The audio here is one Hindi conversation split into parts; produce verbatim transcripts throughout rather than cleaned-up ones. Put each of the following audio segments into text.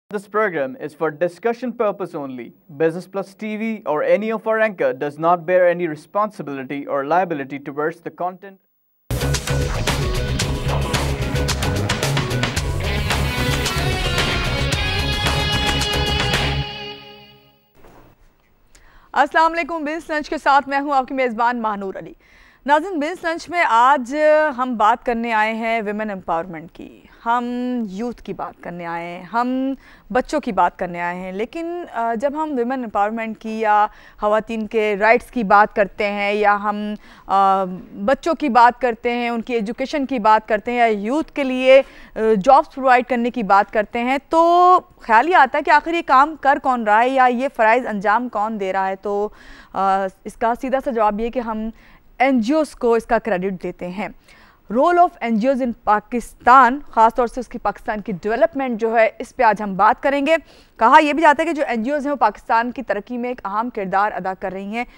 This program is for discussion purpose only. Business Plus T V or any of our anchor does not bear any responsibility or liability towards the content. अस्सलाम वालेकुम। बिज़नेस लंच के साथ मैं हूं आपकी मेज़बान महानूर अली। नाज़रीन, बिज़नेस लंच में आज हम बात करने आए हैं विमेन एम्पावरमेंट की, हम यूथ की बात करने आए हैं, हम बच्चों की बात करने आए हैं। लेकिन जब हम विमेन एम्पावरमेंट की या ख़वातीन के राइट्स की बात करते हैं या हम बच्चों की बात करते हैं, उनकी एजुकेशन की बात करते हैं या यूथ के लिए जॉब्स प्रोवाइड करने की बात करते हैं, तो ख्याल ये आता है कि आखिर ये काम कर कौन रहा है या ये फ़राइज़ अंजाम कौन दे रहा है। तो इसका सीधा सा जवाब ये कि हम एन जी ओज़ को इसका क्रेडिट देते हैं। Role of N G Os in Pakistan, ख़ास तौर से उसकी पाकिस्तान की डेवलपमेंट जो है, इस पे आज हम बात करेंगे। कहा यह भी जाता है कि जो एन जी ओज़ हैं वो पाकिस्तान की तरक्की में एक अहम किरदार अदा कर रही हैं,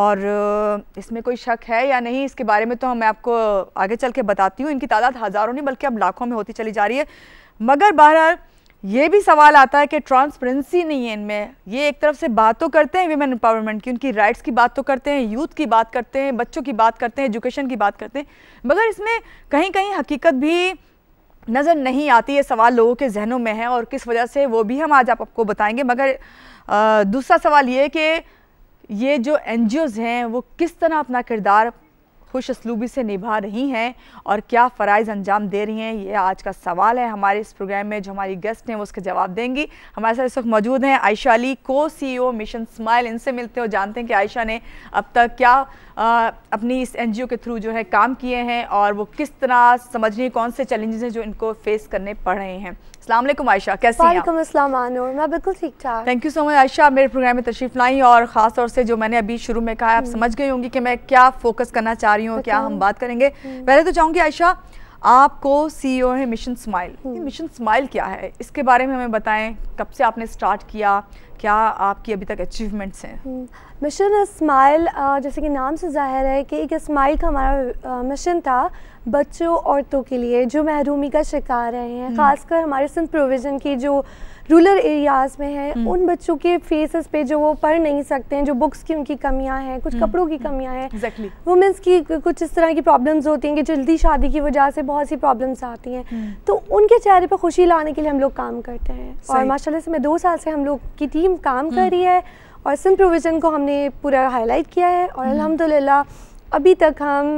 और इसमें कोई शक है या नहीं इसके बारे में तो मैं आपको आगे चल के बताती हूँ। इनकी तादाद हज़ारों नहीं बल्कि अब लाखों में होती चली जा रही है। मगर बहरहाल ये भी सवाल आता है कि ट्रांसपेरेंसी नहीं है इनमें। ये एक तरफ से बात तो करते हैं विमेन एम्पावरमेंट की, उनकी राइट्स की बात तो करते हैं, यूथ की बात करते हैं, बच्चों की बात करते हैं, एजुकेशन की बात करते हैं, मगर इसमें कहीं कहीं हकीकत भी नज़र नहीं आती। ये सवाल लोगों के जहनों में है और किस वजह से वो भी हम आज आप आपको बताएंगे। मगर आ, दूसरा सवाल ये कि ये जो एन जी ओज़ हैं वो किस तरह अपना किरदार खुश असलूबी से निभा रही हैं और क्या फ़राइज़ अंजाम दे रही हैं, ये आज का सवाल है। हमारे इस प्रोग्राम में जो हमारी गेस्ट हैं वो उसके जवाब देंगी। हमारे साथ इस वक्त मौजूद हैं आयशा अली, को सी ई ओ मिशन स्माइल। इनसे मिलते हैं और जानते हैं कि आयशा ने अब तक क्या आ, अपनी इस एन जी ओ के थ्रू जो है काम किए हैं और वो किस तरह समझ रही हैं कौन से चैलेंजेस हैं जो इनको फेस करने पड़ रहे हैं। अस्सलाम वालेकुम आयशा, कैसी हैं आप? वालेकुम अस्सलाम मानूर, मैं बिल्कुल ठीक ठाक। Thank you so much Ayesha, मेरे प्रोग्राम में तशरीफ़ लाई और ख़ास तौर से जो मैंने अभी शुरू में कहा आप समझ गई होंगी कि मैं क्या फोकस करना चाह रही हूँ, क्या हम बात करेंगे। पहले तो चाहूँगी आयशा, आपको सी ई ओ है मिशन स्माइल, मिशन स्माइल क्या है इसके बारे में हमें बताएं। कब से आपने स्टार्ट किया, क्या आपकी अभी तक अचीवमेंट्स हैं? मिशन स्माइल जैसे कि नाम से जाहिर है कि एक स्माइल का हमारा मिशन था बच्चों औरतों के लिए जो महरूमी का शिकार रहे हैं, ख़ासकर हमारे सिंध प्रोविज़न की जो रूरल एरियाज़ में है, उन बच्चों के फेसेस पे जो वो पढ़ नहीं सकते हैं, जो बुक्स की उनकी कमियां हैं, कुछ कपड़ों की कमियां हैं, exactly. वुमेंस की कुछ इस तरह की प्रॉब्लम्स होती हैं कि जल्दी शादी की वजह से बहुत सी प्रॉब्लम्स आती हैं, तो उनके चेहरे पर खुशी लाने के लिए हम लोग काम करते हैं। और माशाल्लाह से मैं दो साल से हम लोग की टीम काम कर रही है और सिंध प्रोविज़न को हमने पूरा हाईलाइट किया है और अल्हम्दुलिल्लाह अभी तक हम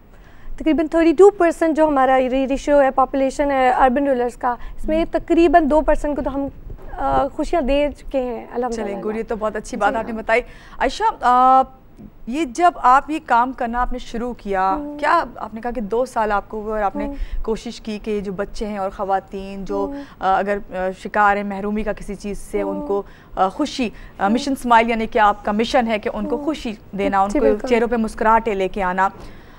तकरीबन बत्तीस परसेंट जो हमारा रेशियो है पॉपुलेशन है अर्बन रूरल्स का, इसमें तकरीबन दो परसेंट को तो हम खुशियाँ दे चुके हैं अल्हम्दुलिल्लाह। चलिए गुड, ये तो बहुत अच्छी बात आपने बताई। आयशा, ये जब आप ये काम करना आपने शुरू किया, क्या आपने कहा कि दो साल आपको हुए और आपने कोशिश की कि जो बच्चे हैं और ख़वातीन जो अगर शिकार हैं महरूमी का किसी चीज़ से, उनको खुशी, मिशन स्माइल यानी कि आपका मिशन है कि उनको खुशी देना, उनको चेहरों पे मुस्कुराहटें लेके आना।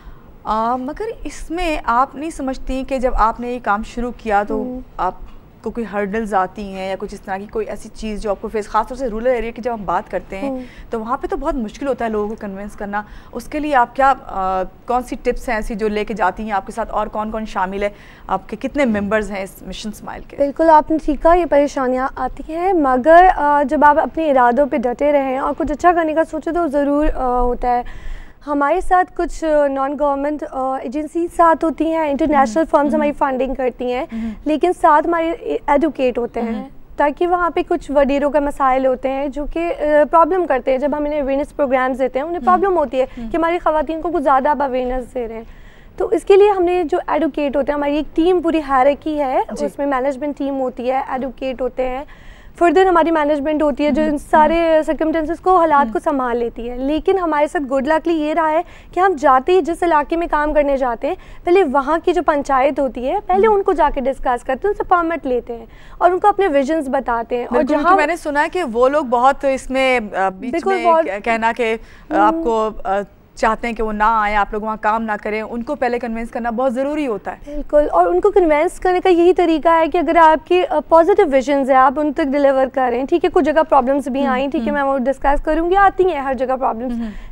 आ, मगर इसमें आप नहीं समझती कि जब आपने ये काम शुरू किया तो आपको कोई हर्डल्स आती हैं या कुछ इस तरह की कोई ऐसी चीज़ जो आपको फेस, खासतौर से रूरल एरिया की जब हम बात करते हैं तो वहाँ पे तो बहुत मुश्किल होता है लोगों को कन्विंस करना। उसके लिए आप क्या आ, कौन सी टिप्स हैं ऐसी जो लेके जाती हैं आपके साथ, और कौन कौन शामिल है, आपके कितने मेम्बर्स हैं इस मिशन स्माइल के? बिल्कुल आपने ठीक कहा, ये परेशानियाँ आती हैं, मगर जब आप अपने इरादों पर डटे रहें और कुछ अच्छा करने का सोचें तो ज़रूर होता है। हमारे साथ कुछ नॉन गवर्नमेंट एजेंसी साथ होती हैं, इंटरनेशनल फर्म्स हमारी फंडिंग करती हैं, लेकिन साथ हमारे एडवोकेट होते हैं ताकि वहाँ पे कुछ वडीरों का मसाइल होते हैं जो कि प्रॉब्लम करते हैं। जब हम इन्हें अवेयरनेस प्रोग्राम्स देते हैं उन्हें प्रॉब्लम होती है कि हमारी ख़वातीन को कुछ ज़्यादा आप अवेयरनेस दे रहे हैं, तो इसके लिए हमने जो एडवोकेट होते हैं, हमारी एक टीम पूरी हायरार्की है, उसमें मैनेजमेंट टीम होती है, एडवोकेट होते हैं, फर्दर हमारी मैनेजमेंट होती है जो इन सारे सर्कमस्टेंसेस को, हालात को संभाल लेती है। लेकिन हमारे साथ गुड लकली ये रहा है कि हम जाते ही जिस इलाके में काम करने जाते हैं, पहले वहाँ की जो पंचायत होती है पहले उनको जाके डिस्कस करते हैं, उनसे परमिट लेते हैं और उनको अपने विजन्स बताते हैं। और जहाँ मैंने सुना है कि वो लोग बहुत इसमें बीच में कहना कि आपको चाहते हैं कि वो ना आए, आप लोग वहाँ काम ना करें, उनको पहले कन्विंस करना बहुत ज़रूरी होता है। बिल्कुल, और उनको कन्विंस करने का यही तरीका है कि अगर आपकी पॉजिटिव विजन्स है आप उन तक डिलीवर करें। ठीक है, कुछ जगह प्रॉब्लम्स भी आई, ठीक है, मैं वो डिस्कस करूँगी, आती हैं हर जगह प्रॉब्लम्स,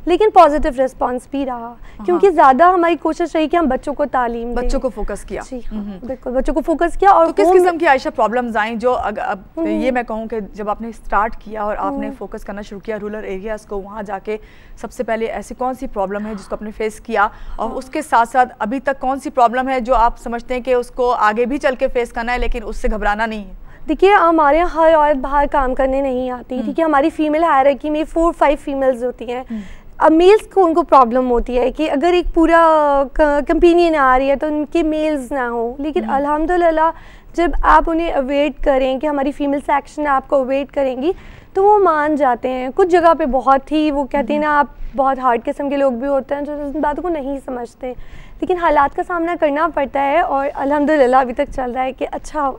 लेकिन पॉजिटिव रिस्पांस भी रहा, क्योंकि ज़्यादा हमारी कोशिश रही कि हम बच्चों को तालीम दें, बच्चों को फोकस किया। जी हाँ, बिल्कुल बच्चों को फोकस किया। और तो किस किस्म की आयशा प्रॉब्लम्स आई जो अग, अब ये मैं कहूँ कि जब आपने स्टार्ट किया और आपने फोकस करना शुरू किया रूरल एरियाज को, वहाँ जाके सबसे पहले ऐसी कौन सी प्रॉब्लम है जिसको आपने फेस किया, और उसके साथ साथ अभी तक कौन सी प्रॉब्लम है जो आप समझते हैं कि उसको आगे भी चल के फेस करना है लेकिन उससे घबराना नहीं है? देखिए, हमारे यहाँ हर औरत बाहर काम करने नहीं आती, ठीक है। हमारी फीमेल हायरार्की में फोर फाइव फीमेल्स होती हैं। अब मेल्स को उनको प्रॉब्लम होती है कि अगर एक पूरा कंपेनियन आ रही है तो उनके मेल्स ना हो, लेकिन अल्हम्दुलिल्लाह जब आप उन्हें अवेट करें कि हमारी फीमेल सेक्शन आपको अवेट करेंगी तो वो मान जाते हैं। कुछ जगह पे बहुत ही वो कहते हैं ना, आप बहुत हार्ड किस्म के लोग भी होते हैं जो इस बातों को नहीं समझते, लेकिन हालात का सामना करना पड़ता है। और अल्हम्दुलिल्लाह अभी तक चल रहा है कि अच्छा,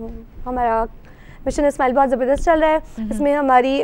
हमारा मिशन इस्माइल बहुत ज़बरदस्त चल रहा है। इसमें हमारी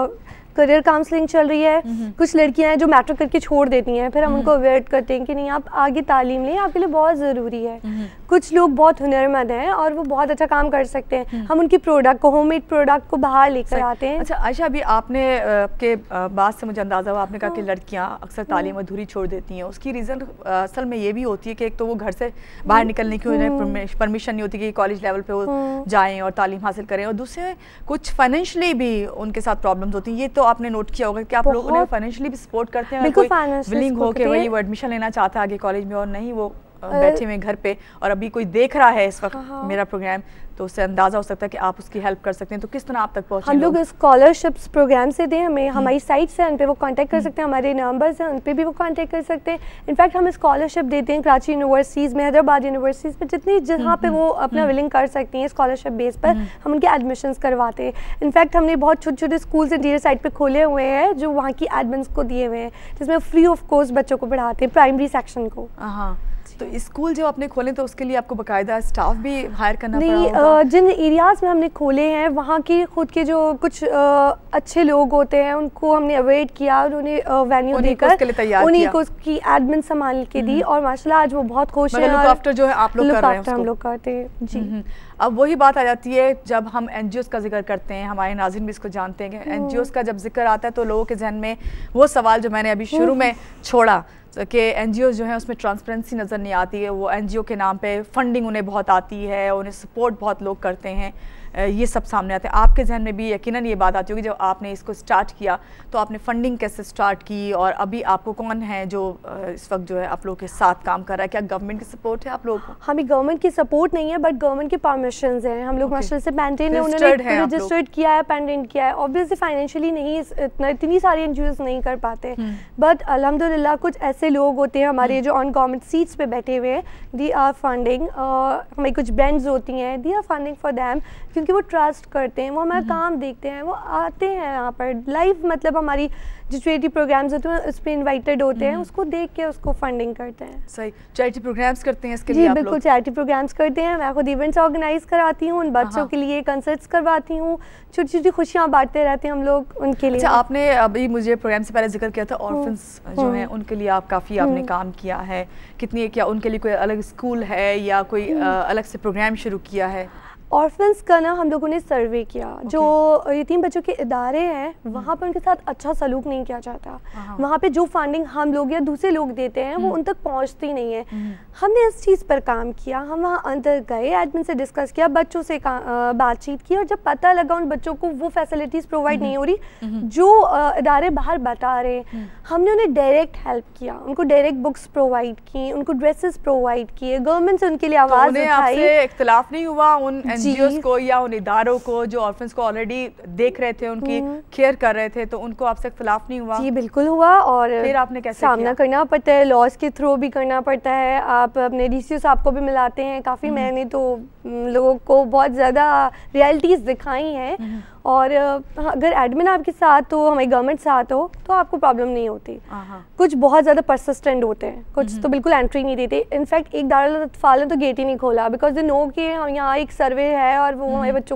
करियर काउंसलिंग चल रही है। कुछ लड़कियां हैं जो मैट्रिक करके छोड़ देती हैं, फिर हम उनको अवेयर करते हैं कि नहीं, आप आगे तालीम लें, आपके लिए बहुत ज़रूरी है। कुछ लोग बहुत हुनरमंद हैं और वो बहुत अच्छा काम कर सकते हैं, हम उनकी प्रोडक्ट को, होममेड प्रोडक्ट को बाहर लेकर आते हैं। अच्छा आयशा, अभी आपने के बात से मुझे अंदाज़ा हुआ, आपने कहा कि लड़कियां अक्सर तालीम अधूरी छोड़ देती हैं। उसकी रीज़न असल में ये भी होती है कि एक तो वो घर से बाहर निकलने की उन्हें परमिशन नहीं होती कि कॉलेज लेवल पे वो जाएँ और तालीम हासिल करें, और दूसरे कुछ फाइनेंशियली भी उनके साथ प्रॉब्लम्स होती हैं। ये तो आपने नोट किया होगा कि आप लोग उन्हें फाइनेंशियली भी सपोर्ट करते हैं, बिल्कुल विलिंग हो के वही वो एडमिशन लेना चाहता है आगे कॉलेज में और नहीं वो बैठे हुए घर पे, और अभी कोई देख रहा है इस वक्त मेरा प्रोग्राम, तो उससे अंदाजा हो सकता है कि आप उसकी हेल्प कर सकते हैं। तो किस तरह आप तक पहुंचे? हम लोग स्कॉलरशिप्स प्रोग्राम से दें, हमें हमारी साइट से उन पे वो कांटेक्ट कर सकते हैं, हमारे नंबर्स हैं उन पे भी वो कांटेक्ट कर सकते हैं। इनफैक्ट हम स्कॉलरशिप देते हैं कराची यूनिवर्सिटीज़ में, हैदराबाद यूनिवर्सिटीज़ में, जितनी जहाँ पे वो अपना विलिंग कर सकती हैं स्कॉलरशिप बेस पर हम उनके एडमिशन्स करवाते हैं। इनफैक्ट हमने बहुत छोटे छोटे स्कूल्स इंटीरियर साइड पर खोले हुए हैं जो वहाँ की एडमिन्स को दिए हुए हैं, जिसमें फ्री ऑफ कॉस्ट बच्चों को पढ़ाते हैं, प्राइमरी सेक्शन को। हाँ, तो स्कूल जो आपने खोले तो उसके लिए आपको बाकायदा स्टाफ भी हायर करना पड़ा नहीं, होगा? जिन एरियाज़ में हमने खोले हैं वहाँ के खुद के जो कुछ आ, अच्छे लोग होते हैं उनको हमने अवेट किया और उन्हें वेन्यू देकर उन्हीं को उसकी एडमिन संभाल के दी, और माशाल्लाह आज वो बहुत खुश हैं। लुक आफ्टर जो है आप लोग कर रहे हैं, हम लोग करते हैं जी। अब वही बात आ जाती है जब हम एनजीओस का जिक्र करते हैं, हमारे नाज़रीन भी इसको जानते हैं कि एनजीओस का जब जिक्र आता है तो लोगों के जहन में वो सवाल जो मैंने अभी शुरू में छोड़ा कि एनजीओ जो है उसमें ट्रांसपेरेंसी नज़र नहीं आती है, वो एनजीओ के नाम पे फंडिंग उन्हें बहुत आती है, उन्हें सपोर्ट बहुत लोग करते हैं, ये सब सामने आते हैं। आपके जहन में भी यकीनन ये बात आती होगी जब आपने इसको स्टार्ट किया तो आपने फंडिंग कैसे स्टार्ट की, और अभी आपको कौन है जो इस वक्त जो है आप लोगों के साथ काम कर रहा है? क्या गवर्नमेंट की सपोर्ट है आप लोगों को? हमें गवर्नमेंट की सपोर्ट नहीं है, बट गवर्नमेंट के परमिशंस हैं। हम लोग माशाल्लाह से पेंटेन है, उन्होंने रजिस्टर्ड किया है, पेंटेन किया है। ऑब्वियसली फाइनेंशियली नहीं इतना इतनी सारी एनजीओज नहीं कर पाते, बट अल्हम्दुलिल्लाह कुछ ऐसे लोग होते हैं हमारे जो ऑन गवर्नमेंट सीट्स पे बैठे हुए हैं, दी आर फंडिंग। हमारी कुछ ब्रांड्स होती हैं, they are funding for them, क्योंकि वो ट्रस्ट करते हैं, वो हमारा काम देखते हैं, वो आते हैं यहाँ पर लाइव, मतलब हमारी जो चैरिटी प्रोग्राम्स होते हैं उस पर इन्वाइटेड होते हैं, उसको देख के उसको फंडिंग करते हैं। सही, चैरिटी प्रोग्राम्स करते हैं इसके जी लिए आप बिल्कुल, चैरिटी प्रोग्राम्स करते हैं। मैं खुद इवेंट्स ऑर्गेनाइज कराती हूँ, उन बच्चों के लिए कंसर्ट्स करवाती हूँ, छोटी छोटी खुशियाँ बांटते रहते हैं हम लोग उनके लिए। अच्छा, आपने अभी मुझे प्रोग्राम से पहले जिक्र किया था ऑर्फन्स जो हैं उनके लिए आप काफ़ी आपने काम किया है, कितनी, क्या उनके लिए कोई अलग स्कूल है या कोई अलग से प्रोग्राम शुरू किया है? ऑर्फन्स का ना हम लोगों ने सर्वे किया, okay. जो यतीम बच्चों के इदारे हैं वहाँ पर उनके साथ अच्छा सलूक नहीं किया जाता, वहाँ पे जो फंडिंग हम लोग या दूसरे लोग देते हैं वो उन तक पहुँचती नहीं है। हमने इस चीज़ पर काम किया, हम वहाँ अंदर गए, एडमिन से डिस्कस किया, बच्चों से बातचीत की, और जब पता लगा उन बच्चों को वो फैसिलिटीज़ प्रोवाइड नहीं हो रही जो इदारे बाहर बता रहे, हमने उन्हें डायरेक्ट हेल्प किया, उनको डायरेक्ट बुक्स प्रोवाइड की, उनको ड्रेसेस प्रोवाइड किए, गवर्नमेंट से उनके लिए आवाज़ उठाई। आपसे इख्तिलाफ नहीं हुआ उन एनजीओस को या उन इदारों को जो ऑर्फन्स को ऑलरेडी देख रहे थे, उनकी केयर कर रहे थे, तो उनको आपसे इख्तिलाफ नहीं हुआ? जी बिल्कुल हुआ, और फिर आपने कैसे सामना करना पड़ता है, लॉज के थ्रू भी करना पड़ता है, आप अपने डीसीओ साहब को भी मिलाते हैं काफ़ी। मैंने तो लोगों को बहुत ज़्यादा रियलिटीज़ दिखाई हैं, और अगर एडमिन आपके साथ हो, हमारी गवर्नमेंट साथ हो, तो आपको प्रॉब्लम नहीं होती। कुछ बहुत ज़्यादा परसिस्टेंट होते हैं, कुछ तो बिल्कुल एंट्री नहीं देते। इनफैक्ट एक दारुल अत्फाल ने तो गेट ही नहीं खोला, बिकॉज दे नो कि यहाँ एक सर्वे है और वो हमारे बच्चों को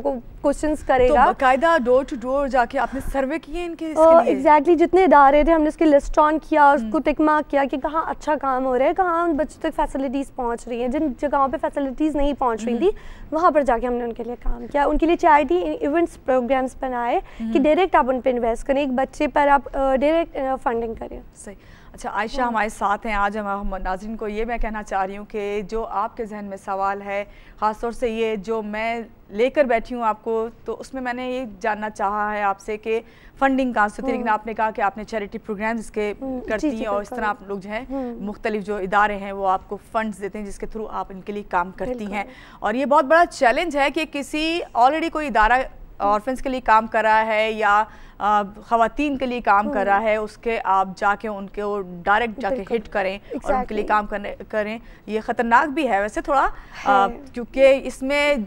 क्वेश्चंस करेगा। तो बाकायदा डोर टू डोर जाके आपने सर्वे किए इनके इसके लिए? एग्जैक्टली, जितने इदारे थे हमने उसकी लिस्ट ऑन किया, उसको टिक मार्क किया कि कहाँ अच्छा काम हो रहा है, कहाँ उन बच्चों तक फैसिलिटीज़ पहुँच रही हैं, जिन जगहों पे फैसिलिटीज़ नहीं पहुँच रही थी वहाँ पर जाके हमने उनके लिए काम किया। उनके लिए चैरिटी इवेंट्स प्रोग्राम्स बनाए कि डायरेक्ट आप उन पर इन्वेस्ट करें, एक बच्चे पर आप डायरेक्ट फंडिंग करें। सही। अच्छा आयशा हमारे साथ हैं आज। हम नाज़रीन को ये मैं कहना चाह रही हूँ कि जो आपके जहन में सवाल है, ख़ासतौर से ये जो मैं लेकर बैठी हूँ आपको, तो उसमें मैंने ये जानना चाहा है आपसे कि फंडिंग कहाँ से होती है, लेकिन आपने कहा कि आपने चैरिटी प्रोग्राम्स इसके करती हैं और इस तरह आप लोग जो हैं मुख्तलिफ जो इदारे हैं वो आपको फंड्स देते हैं जिसके थ्रू आप इनके लिए काम करती हैं। और ये बहुत बड़ा चैलेंज है कि किसी ऑलरेडी कोई इदारा ऑर्फन्स के लिए काम कर रहा है या ख़वातीन के लिए काम कर रहा है, उसके आप जाके उनके डायरेक्ट जाके हिट करें और उनके लिए काम करने करें, ये ख़तरनाक भी है वैसे थोड़ा, क्योंकि इसमें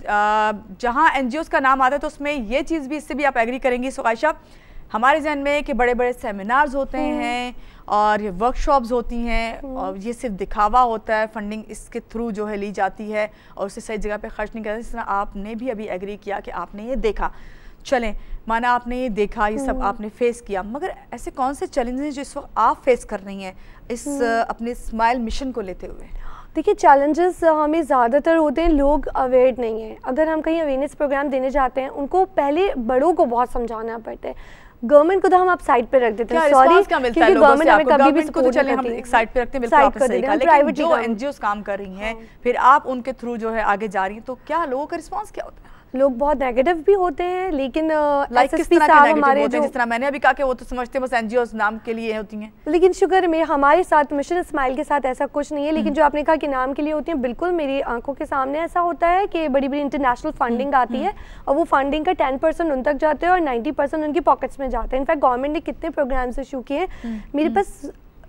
जहाँ एनजीओज़ का नाम आता है तो उसमें ये चीज़ भी, इससे भी आप एग्री करेंगी सो आयशा, हमारे जहन में कि बड़े बड़े सेमिनार्स होते हैं और वर्कशॉप्स होती हैं और ये सिर्फ दिखावा होता है, फंडिंग इसके थ्रू जो है ली जाती है और उसे सही जगह पे खर्च नहीं करते। इस तरह आपने भी अभी एग्री किया कि आपने ये देखा, चलें माना आपने ये देखा, ये सब आपने फेस किया, मगर ऐसे कौन से चैलेंजेस हैं जो इस वक्त आप फेस कर रही हैं इस अपने स्माइल मिशन को लेते हुए? देखिए चैलेंजेस हमें ज़्यादातर होते हैं, लोग अवेयर नहीं हैं। अगर हम कहीं अवेयरनेस प्रोग्राम देने जाते हैं, उनको पहले बड़ों को बहुत समझाना पड़ता है। गवर्नमेंट को तो हम आप साइड पे रख देते हैं, सॉरी, क्योंकि गवर्नमेंट हमें कभी भी को तो चले हम एक साइड पे रखते हैं, बिल्कुल आपने सही कहा, लेकिन जो एनजीओस काम कर रही हैं फिर आप उनके थ्रू जो है आगे जा रही हैं, तो क्या लोगों का रिस्पांस क्या होता है? लोग बहुत नेगेटिव भी होते हैं, लेकिन एसएसपी साहब हमारे जो, जिस तरह मैंने अभी कहा कि वो तो समझते हैं बस एनजीओस नाम के लिए होती हैं, लेकिन शुक्र में हमारे साथ मिशन स्माइल के साथ ऐसा कुछ नहीं है। लेकिन जो आपने कहा कि नाम के लिए होती हैं, बिल्कुल मेरी आंखों के सामने ऐसा होता है कि बड़ी बड़ी इंटरनेशनल फंडिंग आती है और वो फंडिंग का टेन परसेंट उन तक जाते हैं और नाइन्टी परसेंट उनकी पॉकेट्स में जाते हैं। इनफैक्ट गवर्नमेंट ने कितने प्रोग्राम्स इशू किए हैं, मेरे पास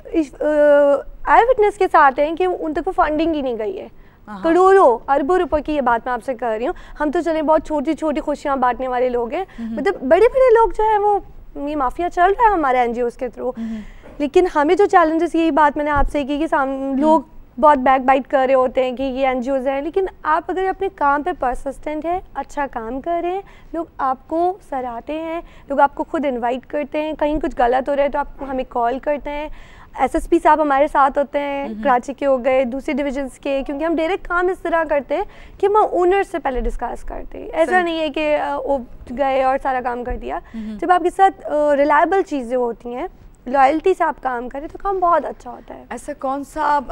आई विटनेस के साथ हैं कि उन तक वो फंडिंग ही नहीं गई है। करोड़ों अरबों रुपए की ये बात मैं आपसे कर रही हूँ। हम तो चले बहुत छोटी छोटी खुशियाँ बांटने वाले लोग हैं, मतलब बड़े बड़े लोग जो है वो ये माफिया चल रहा है हमारे एनजीओस के थ्रू। लेकिन हमें जो चैलेंजेस, यही बात मैंने आपसे की कि लोग बहुत बैक बाइट कर रहे होते हैं कि ये एनजीओस हैं, लेकिन आप अगर अपने काम पे परसिस्टेंट है, अच्छा काम कर रहे हैं, लोग आपको सराहते हैं, लोग आपको खुद इनवाइट करते हैं। कहीं कुछ गलत हो रहा है तो आप हमें कॉल करते हैं। एसएसपी साहब हमारे साथ होते हैं, कराची के हो गए, दूसरे डिविजन्स के, क्योंकि हम डायरेक्ट काम इस तरह करते हैं कि हम ओनर से पहले डिस्कस करते हैं। ऐसा नहीं है कि वो गए और सारा काम कर दिया। जब आपके साथ रिलायबल चीज़ें होती हैं, लॉयल्टी से आप काम करें तो काम बहुत अच्छा होता है। ऐसा कौन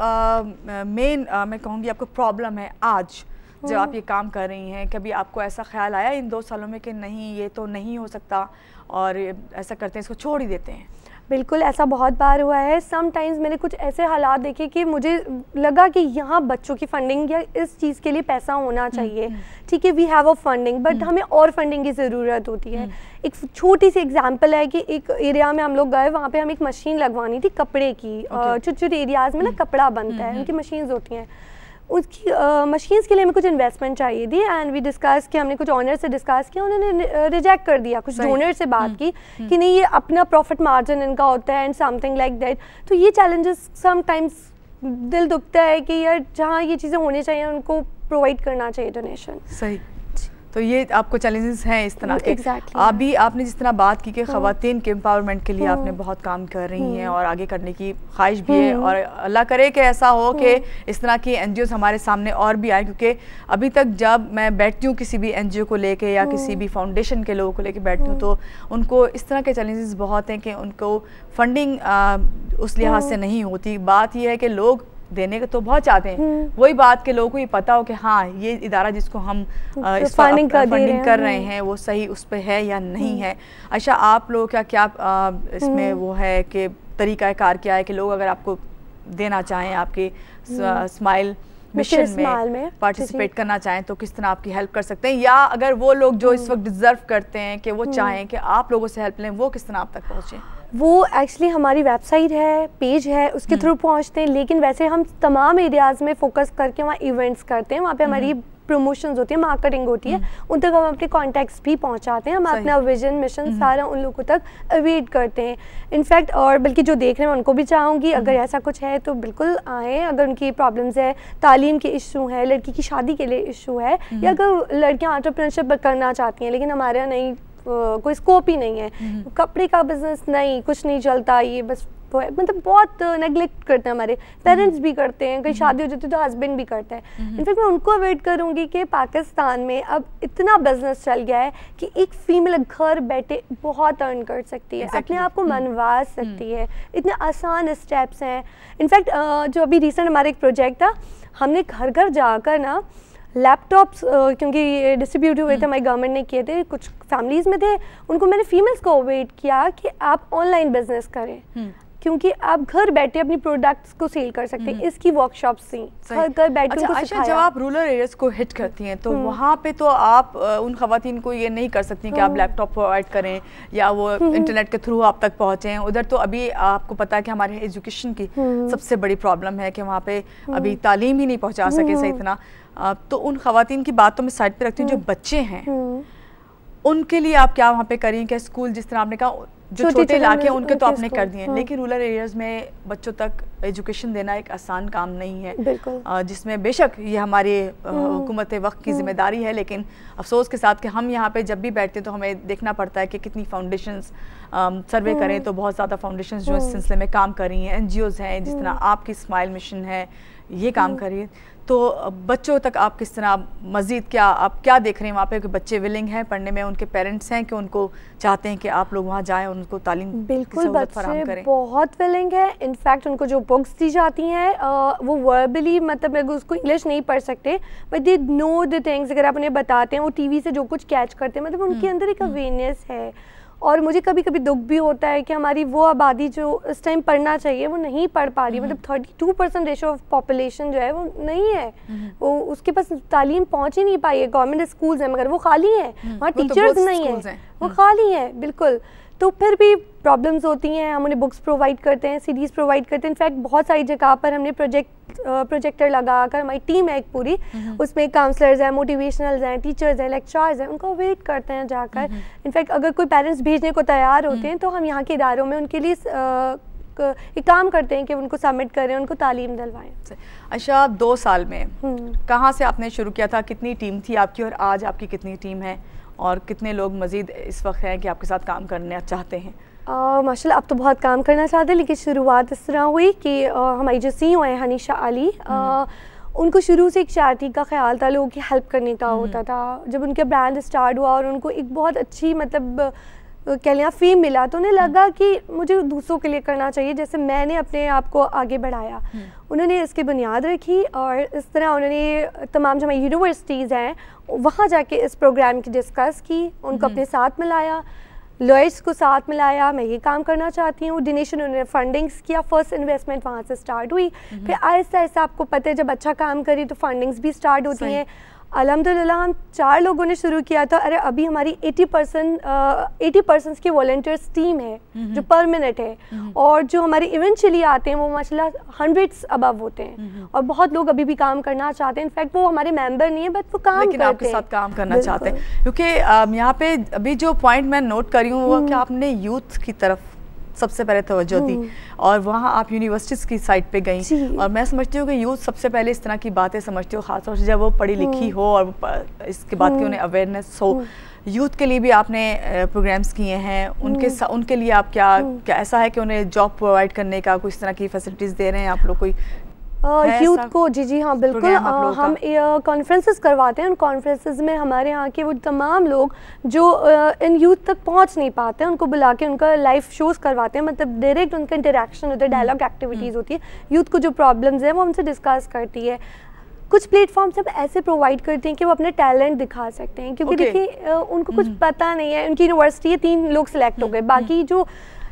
सा मेन मैं कहूँगी आपको प्रॉब्लम है आज जब आप ये काम कर रही हैं? कभी आपको ऐसा ख्याल आया इन दो सालों में कि नहीं ये तो नहीं हो सकता और ऐसा करते हैं, इसको छोड़ ही देते हैं? बिल्कुल, ऐसा बहुत बार हुआ है। समटाइम्स मैंने कुछ ऐसे हालात देखे कि मुझे लगा कि यहाँ बच्चों की फंडिंग या इस चीज़ के लिए पैसा होना चाहिए, ठीक है, we have a funding, but हमें और फंडिंग की ज़रूरत होती है। एक छोटी सी एग्जांपल है कि एक एरिया में हम लोग गए, वहाँ पे हमें एक मशीन लगवानी थी कपड़े की। छोटे छोटे एरियाज़ में ना कपड़ा बनता है, उनकी मशीन्स होती हैं, उसकी मशीन्स के लिए हमें कुछ इन्वेस्टमेंट चाहिए थी एंड वी डिस्कस किया, हमने कुछ ऑनर से डिस्कस किया, उन्होंने रिजेक्ट कर दिया। कुछ डोनर से बात की कि नहीं ये अपना प्रॉफिट मार्जिन इनका होता है एंड समथिंग लाइक दैट। तो ये चैलेंजेस समटाइम्स दिल दुखता है कि यार जहाँ ये चीज़ें होनी चाहिए उनको प्रोवाइड करना चाहिए डोनेशन। सही, तो ये आपको चैलेंजेस हैं इस तरह के। exactly. अभी आपने जिस तरह बात की कि ख़वातीन के एम्पावरमेंट के लिए आपने बहुत काम कर रही हैं और आगे करने की ख्वाहिश भी है और अल्लाह करे कि ऐसा हो कि इस तरह की एनजीओज़ हमारे सामने और भी आए, क्योंकि अभी तक जब मैं बैठती हूँ किसी भी एनजीओ को लेके या किसी भी फाउंडेशन के लोगों को लेके बैठती हूँ तो उनको इस तरह के चैलेंजेस बहुत हैं कि उनको फंडिंग उस लिहाज से नहीं होती। बात यह है कि लोग देने को तो बहुत चाहते हैं, वही बात के लोगों को ये पता हो कि हाँ ये इदारा जिसको हम आ, इस फंडिंग कर, फंडिंग कर रहे हैं वो सही उस पर है या नहीं है। अच्छा, आप लोग क्या क्या आ, इसमें वो है कि तरीक़ाकार क्या है कि लोग अगर आपको देना चाहें, आपके स्माइल मिशन में, में पार्टिसिपेट करना चाहें तो किस तरह आपकी हेल्प कर सकते हैं, या अगर वो लोग जो इस वक्त डिज़र्व करते हैं कि वो चाहें कि आप लोगों से हेल्प लें, वो किस तरह आप तक पहुँचें? वो एक्चुअली हमारी वेबसाइट है, पेज है, उसके थ्रू पहुंचते हैं। लेकिन वैसे हम तमाम एरियाज़ में फोकस करके वहाँ इवेंट्स करते हैं, वहाँ पे हमारी प्रमोशंस होती है, मार्केटिंग होती है, उन तक हम अपने कॉन्टैक्ट्स भी पहुंचाते हैं, हम अपना विजन मिशन सारा उन लोगों तक अवेट करते हैं इनफैक्ट। और बल्कि जो देख रहे हैं उनको भी चाहूँगी अगर ऐसा कुछ है तो बिल्कुल आएँ, अगर उनकी प्रॉब्लम्स है, तालीम के इशू है, लड़की की शादी के लिए इशू है, या अगर लड़कियाँ एंटरप्रेन्योरशिप करना चाहती हैं लेकिन हमारे यहाँ नहीं Uh, कोई स्कोप ही नहीं है, कपड़े का बिजनेस नहीं, कुछ नहीं चलता, ये बस मतलब बहुत नेगलेक्ट करते हैं, हमारे पेरेंट्स भी करते हैं, कहीं शादी हो जाती है तो हस्बैंड भी करता है। इनफैक्ट मैं उनको अवॉइड करूँगी कि पाकिस्तान में अब इतना बिजनेस चल गया है कि एक फीमेल घर बैठे बहुत अर्न कर सकती है, exactly. अपने आप को मनवा सकती है, इतने आसान स्टेप्स हैं। इनफैक्ट जो अभी रिसेंट हमारा एक प्रोजेक्ट था, हमने घर घर जाकर ना लैपटॉप्स uh, क्योंकि डिस्ट्रीब्यूट हुए थे, हमारी गवर्नमेंट ने किए थे, कुछ फैमिलीज़ में थे, उनको मैंने फीमेल्स को अवेट किया कि आप ऑनलाइन बिजनेस करें, क्योंकि आप घर बैठे अपनी प्रोडक्ट्स को सेल कर सकते हैं। इसकी वर्कशॉप्स थी, घर घर बैठे अच्छा, उनको सिखाया। जब आप रूरल एरियाज को हिट करती हैं तो वहाँ पे तो आप उन खवातीन को ये नहीं कर सकती कि आप लैपटॉप प्रोवाइड करें या वो इंटरनेट के थ्रू आप तक पहुँचें। उधर तो अभी आपको पता है कि हमारे एजुकेशन की सबसे बड़ी प्रॉब्लम है कि वहाँ पे अभी तालीम ही नहीं पहुँचा सके सही इतना। तो उन खवातीन की बात तो मैं साइड पे रखती हूँ, जो बच्चे हैं उनके लिए आप क्या वहाँ पे करें? क्या स्कूल जिस तरह आपने कहा जो छोटे इलाके हैं उनके तो आपने कर दिए, लेकिन रूरल एरियाज में बच्चों तक एजुकेशन देना एक आसान काम नहीं है, जिसमें बेशक ये हमारी हुकूमत वक्त की जिम्मेदारी है, लेकिन अफसोस के साथ कि हम यहाँ पे जब भी बैठते हैं तो हमें देखना पड़ता है कि कितनी फाउंडेशंस सर्वे करें तो बहुत ज़्यादा फाउंडेशंस जो इस सिलसिले में काम कर रही हैं, एन जी ओज़ हैं, जिस तरह आपकी स्माइल मिशन है ये काम कर रही है। तो बच्चों तक आप किस तरह मज़ीद क्या आप क्या देख रहे हैं वहाँ पे कि बच्चे विलिंग हैं पढ़ने में, उनके पेरेंट्स हैं कि उनको चाहते हैं कि आप लोग वहाँ जाएं और उनको तालीम बिल्कुल बच्चे बहुत विलिंग है। इनफैक्ट उनको जो बुक्स दी जाती हैं वो वर्बली मतलब अगर उसको इंग्लिश नहीं पढ़ सकते but they know the things, अगर आप उन्हें बताते हैं वो टीवी से जो कुछ कैच करते हैं, मतलब उनके अंदर एक अवेयरनेस है। और मुझे कभी कभी दुख भी होता है कि हमारी वो आबादी जो इस टाइम पढ़ना चाहिए वो नहीं पढ़ पा रही, मतलब thirty two percent ratio of population जो है वो नहीं है, वो उसके पास तालीम पहुंच ही नहीं पाई है। गवर्नमेंट स्कूल्स हैं मगर वो खाली हैं, वहाँ टीचर्स तो नहीं हैं, वो खाली हैं बिल्कुल। तो फिर भी प्रॉब्लम्स होती हैं। हम उन्हें बुक्स प्रोवाइड करते हैं, सीडीज़ प्रोवाइड करते हैं। इनफैक्ट बहुत सारी जगह पर हमने प्रोजेक्ट प्रोजेक्टर लगा कर, हमारी टीम है एक पूरी, उसमें काउंसलर्स हैं, मोटिवेशनल्स हैं, टीचर्स हैं, लेक्चरर्स हैं, उनको वेट करते हैं जाकर। इनफैक्ट अगर कोई पेरेंट्स भेजने को तैयार होते हैं तो हम यहाँ के इदारों में उनके लिए एक काम करते हैं कि उनको सबमिट करें, उनको तालीम दिलवाएं। अच्छा, दो साल में कहाँ से आपने शुरू किया था, कितनी टीम थी आपकी और आज आपकी कितनी टीम है और कितने लोग मज़ीद इस वक्त हैं कि आपके साथ काम करना चाहते हैं? माशाल्लाह अब तो बहुत काम करना चाहते हैं, लेकिन शुरुआत इस तरह हुई कि आ, हमारी जो सी ओ हैं हनीशा अली, आ, उनको शुरू से एक चैरिटी का ख्याल था, लोगों की हेल्प करने का होता था। जब उनका ब्रांड स्टार्ट हुआ और उनको एक बहुत अच्छी मतलब कह लिया फेम मिला तो उन्हें लगा कि मुझे दूसरों के लिए करना चाहिए, जैसे मैंने अपने आप को आगे बढ़ाया। उन्होंने इसकी बुनियाद रखी और इस तरह उन्होंने तमाम जो हमारी यूनिवर्सिटीज़ हैं वहाँ जाके इस प्रोग्राम की डिस्कस की, उनको अपने साथ मिलाया, लॉयर्स को साथ मिलाया, मैं ये काम करना चाहती हूँ, डोनेशन उन्होंने फंडिंग्स किया, फर्स्ट इन्वेस्टमेंट वहाँ से स्टार्ट हुई। फिर आहिस्ता आहिस्ता आपको पता है जब अच्छा काम करी तो फंडिंग्स भी स्टार्ट होती हैं। अल्हम्दुलिल्लाह हम चार लोगों ने शुरू किया था, अरे अभी हमारी अस्सी परसेंट अस्सी परसेंट की वॉलंटियर्स टीम है जो परमानेंट है, और जो हमारे इवेंचुअली आते हैं वो माशाल्लाह हंड्रेड्स अबव होते हैं, और बहुत लोग अभी भी काम करना चाहते हैं। इनफैक्ट वो हमारे मेंबर नहीं है बट वो काम लेकिन करते आपके साथ काम करना चाहते हैं, क्योंकि यहाँ पे अभी जो पॉइंट मैं नोट करी हूँ वो कि आपने यूथ की तरफ सबसे पहले तवज्जो दी और वहाँ आप यूनिवर्सिटीज़ की साइड पे गई, और मैं समझती हूँ कि यूथ सबसे पहले इस तरह की बातें समझती हो, ख़ासतौर से जब वो पढ़ी लिखी हो और इसके बाद की उन्हें अवेयरनेस हो। यूथ के लिए भी आपने प्रोग्राम्स किए हैं, उनके उनके लिए आप क्या क्या ऐसा है कि उन्हें जॉब प्रोवाइड करने का कुछ तरह की फैसिलिटीज़ दे रहे हैं आप लोग कोई यूथ uh, को? जी जी हाँ बिल्कुल, uh, हम कॉन्फ्रेंसेस uh, करवाते हैं। उन कॉन्फ्रेंसेस में हमारे यहाँ के वो तमाम लोग जो uh, इन यूथ तक पहुँच नहीं पाते हैं उनको बुला के उनका लाइव शोज़ करवाते हैं, मतलब डायरेक्ट उनका इंटरेक्शन होता है, डायलॉग एक्टिविटीज़ होती है। यूथ को जो प्रॉब्लम्स हैं वो हमसे डिस्कस करती है। कुछ प्लेटफॉर्म्स हम ऐसे प्रोवाइड करते हैं कि वो अपने टैलेंट दिखा सकते हैं, क्योंकि okay. देखिए उनको कुछ पता नहीं है। उनकी यूनिवर्सिटी है, तीन लोग सिलेक्ट हो गए, बाकी जो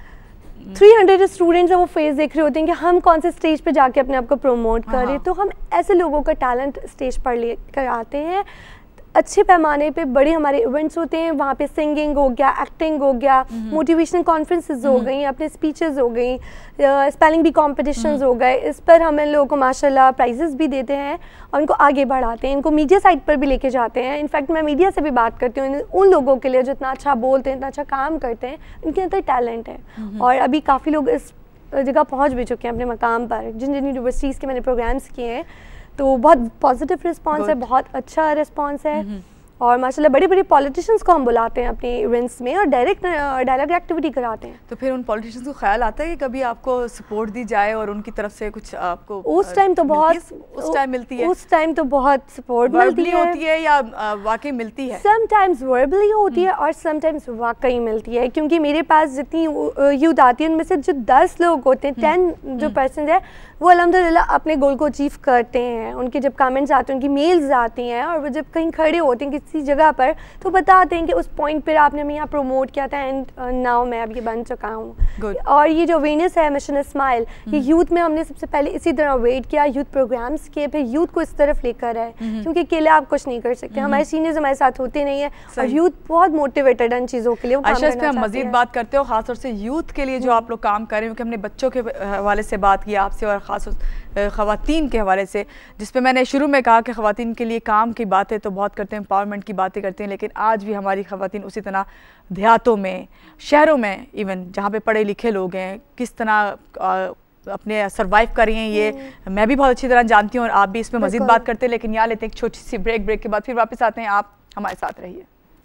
तीन सौ स्टूडेंट्स हैं वो फेस देख रहे होते हैं कि हम कौन से स्टेज पे जाके अपने आप को प्रमोट करें। तो हम ऐसे लोगों का टैलेंट स्टेज पर ले कर आते हैं। अच्छे पैमाने पे बड़े हमारे इवेंट्स होते हैं, वहाँ पे सिंगिंग हो गया, एक्टिंग हो गया, मोटिवेशनल कॉन्फ्रेंसेस हो गई, अपने स्पीचेस हो गई, स्पेलिंग बी कॉम्पिटिशन्स हो गए। इस पर हम इन लोगों को माशाल्लाह प्राइजेस भी देते हैं और उनको आगे बढ़ाते हैं, इनको मीडिया साइड पर भी लेके जाते हैं। इनफैक्ट मैं मीडिया से भी बात करती हूँ उन लोगों के लिए जो इतना अच्छा बोलते हैं, इतना अच्छा काम करते हैं, इनके अंदर टैलेंट है और अभी काफ़ी लोग इस जगह पहुँच भी चुके हैं अपने मकाम पर। जिन जिन यूनिवर्सिटीज़ के मैंने प्रोग्राम्स किए हैं तो बहुत पॉजिटिव रिस्पांस है, बहुत अच्छा रिस्पांस है और माशाल्लाह बड़े बड़े पॉलिटिशियंस को हम बुलाते हैं अपने इवेंट्स में और डायरेक्ट डायलॉग एक्टिविटी कराते हैं। तो फिर उन पॉलिटिशियंस को ख्याल आता है कि कभी आपको सपोर्ट दी जाए और उनकी तरफ से कुछ आपको उस टाइम तो बहुत उस टाइम मिलती है उस टाइम तो बहुत सपोर्ट मिलती है होती है या वाकई मिलती है? समटाइम्स वर्बली होती है और समटाइम्स वाकई मिलती है, क्योंकि मेरे पास जितनी यूथ आती है उनमें से जो दस लोग होते हैं, टेन जो पर्सन है वो अल्हम्दुलिल्लाह अपने गोल को अचीव करते हैं। उनके जब कमेंट्स आते हैं, उनकी मेल्स आती हैं और वो जब कहीं खड़े होते हैं किसी जगह पर तो बताते हैं कि उस पॉइंट पर आपने हमें यहाँ प्रमोट किया था एंड नाउ मैं अब ये बन चुका हूँ। और ये जो अवेयरनेस है मिशन स्माइल, ये यूथ में हमने सबसे पहले इसी तरह वेट किया, यूथ प्रोग्राम्स किए, फिर यूथ को इस तरफ लेकर आए, क्योंकि अकेले आप कुछ नहीं कर सकते, हमारे सीनियर्स हमारे साथ होते नहीं है और यूथ बहुत मोटिवेटेड है इन चीज़ों के लिए। आयशा, इस पे हम मजीद बात करते हो, खासतौर से यूथ के लिए जो आप लोग काम कर रहे हैं, क्योंकि हमने बच्चों के हवाले से बात की आपसे और खास ख़वातीन के हवाले से, जिस पे मैंने शुरू में कहा कि ख़वातीन के लिए काम की बातें तो बहुत करते हैं, एम्पावरमेंट की बातें करते हैं, लेकिन आज भी हमारी ख़वातीन उसी तरह देहातों में, शहरों में, इवन जहाँ पे पढ़े लिखे लोग हैं, किस तरह अपने सरवाइव कर रही हैं, ये मैं भी बहुत अच्छी तरह जानती हूँ और आप भी इस पर मज़ीद बात करते हैं। लेकिन यहाँ लेते हैं एक छोटी सी ब्रेक, ब्रेक के बाद फिर वापस आते हैं, आप हमारे साथ रहिए।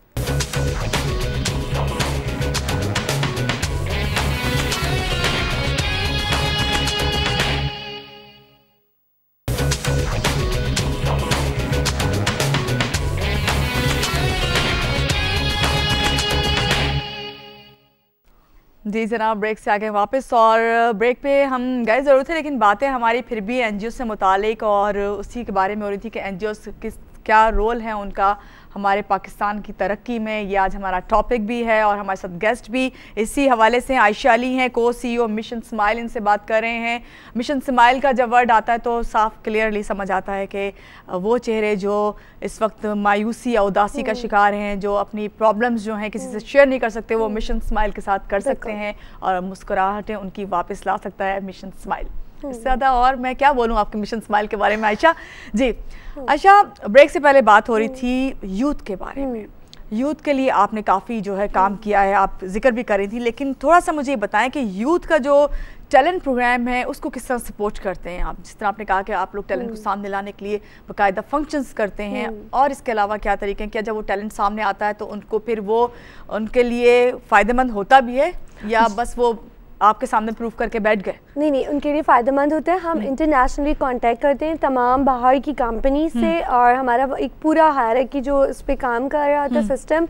जी जनाब, ब्रेक से आ गए वापस और ब्रेक पे हम गए ज़रूर थे, लेकिन बातें हमारी फिर भी एनजीओ से मुतालिक और उसी के बारे में हो रही थी कि एनजीओ किस क्या रोल है उनका हमारे पाकिस्तान की तरक्की में। ये आज हमारा टॉपिक भी है और हमारे साथ गेस्ट भी इसी हवाले से आयशा अली हैं, को सीईओ मिशन स्माइल, इनसे बात कर रहे हैं। मिशन स्माइल का जब वर्ड आता है तो साफ क्लियरली समझ आता है कि वो चेहरे जो इस वक्त मायूसी या उदासी का शिकार हैं, जो अपनी प्रॉब्लम्स जो हैं किसी से शेयर नहीं कर सकते, वो मिशन स्माइल के साथ कर सकते हैं और मुस्कुराहटें उनकी वापस ला सकता है मिशन स्माइल। इससे ज़्यादा और मैं क्या बोलूँ आपके मिशन स्माइल के बारे में। आयशा जी, आयशा ब्रेक से पहले बात हो रही थी यूथ के बारे में। यूथ के लिए आपने काफ़ी जो है काम किया है, आप जिक्र भी कर रही थी, लेकिन थोड़ा सा मुझे बताएं कि यूथ का जो टैलेंट प्रोग्राम है उसको किस तरह सपोर्ट करते हैं आप? जिस तरह आपने कहा कि आप लोग टैलेंट को सामने लाने के लिए बाकायदा फंक्शंस करते हैं, और इसके अलावा क्या तरीके हैं, क्या जब वो टैलेंट सामने आता है तो उनको फिर वो उनके लिए फ़ायदेमंद होता भी है या बस वो आपके सामने प्रूफ करके बैठ गए? नहीं नहीं, उनके लिए फ़ायदेमंद होता है। हम इंटरनेशनली कांटेक्ट करते हैं तमाम बाहर की कंपनी से और हमारा एक पूरा हायरार्की जो इस पे काम कर रहा था सिस्टम,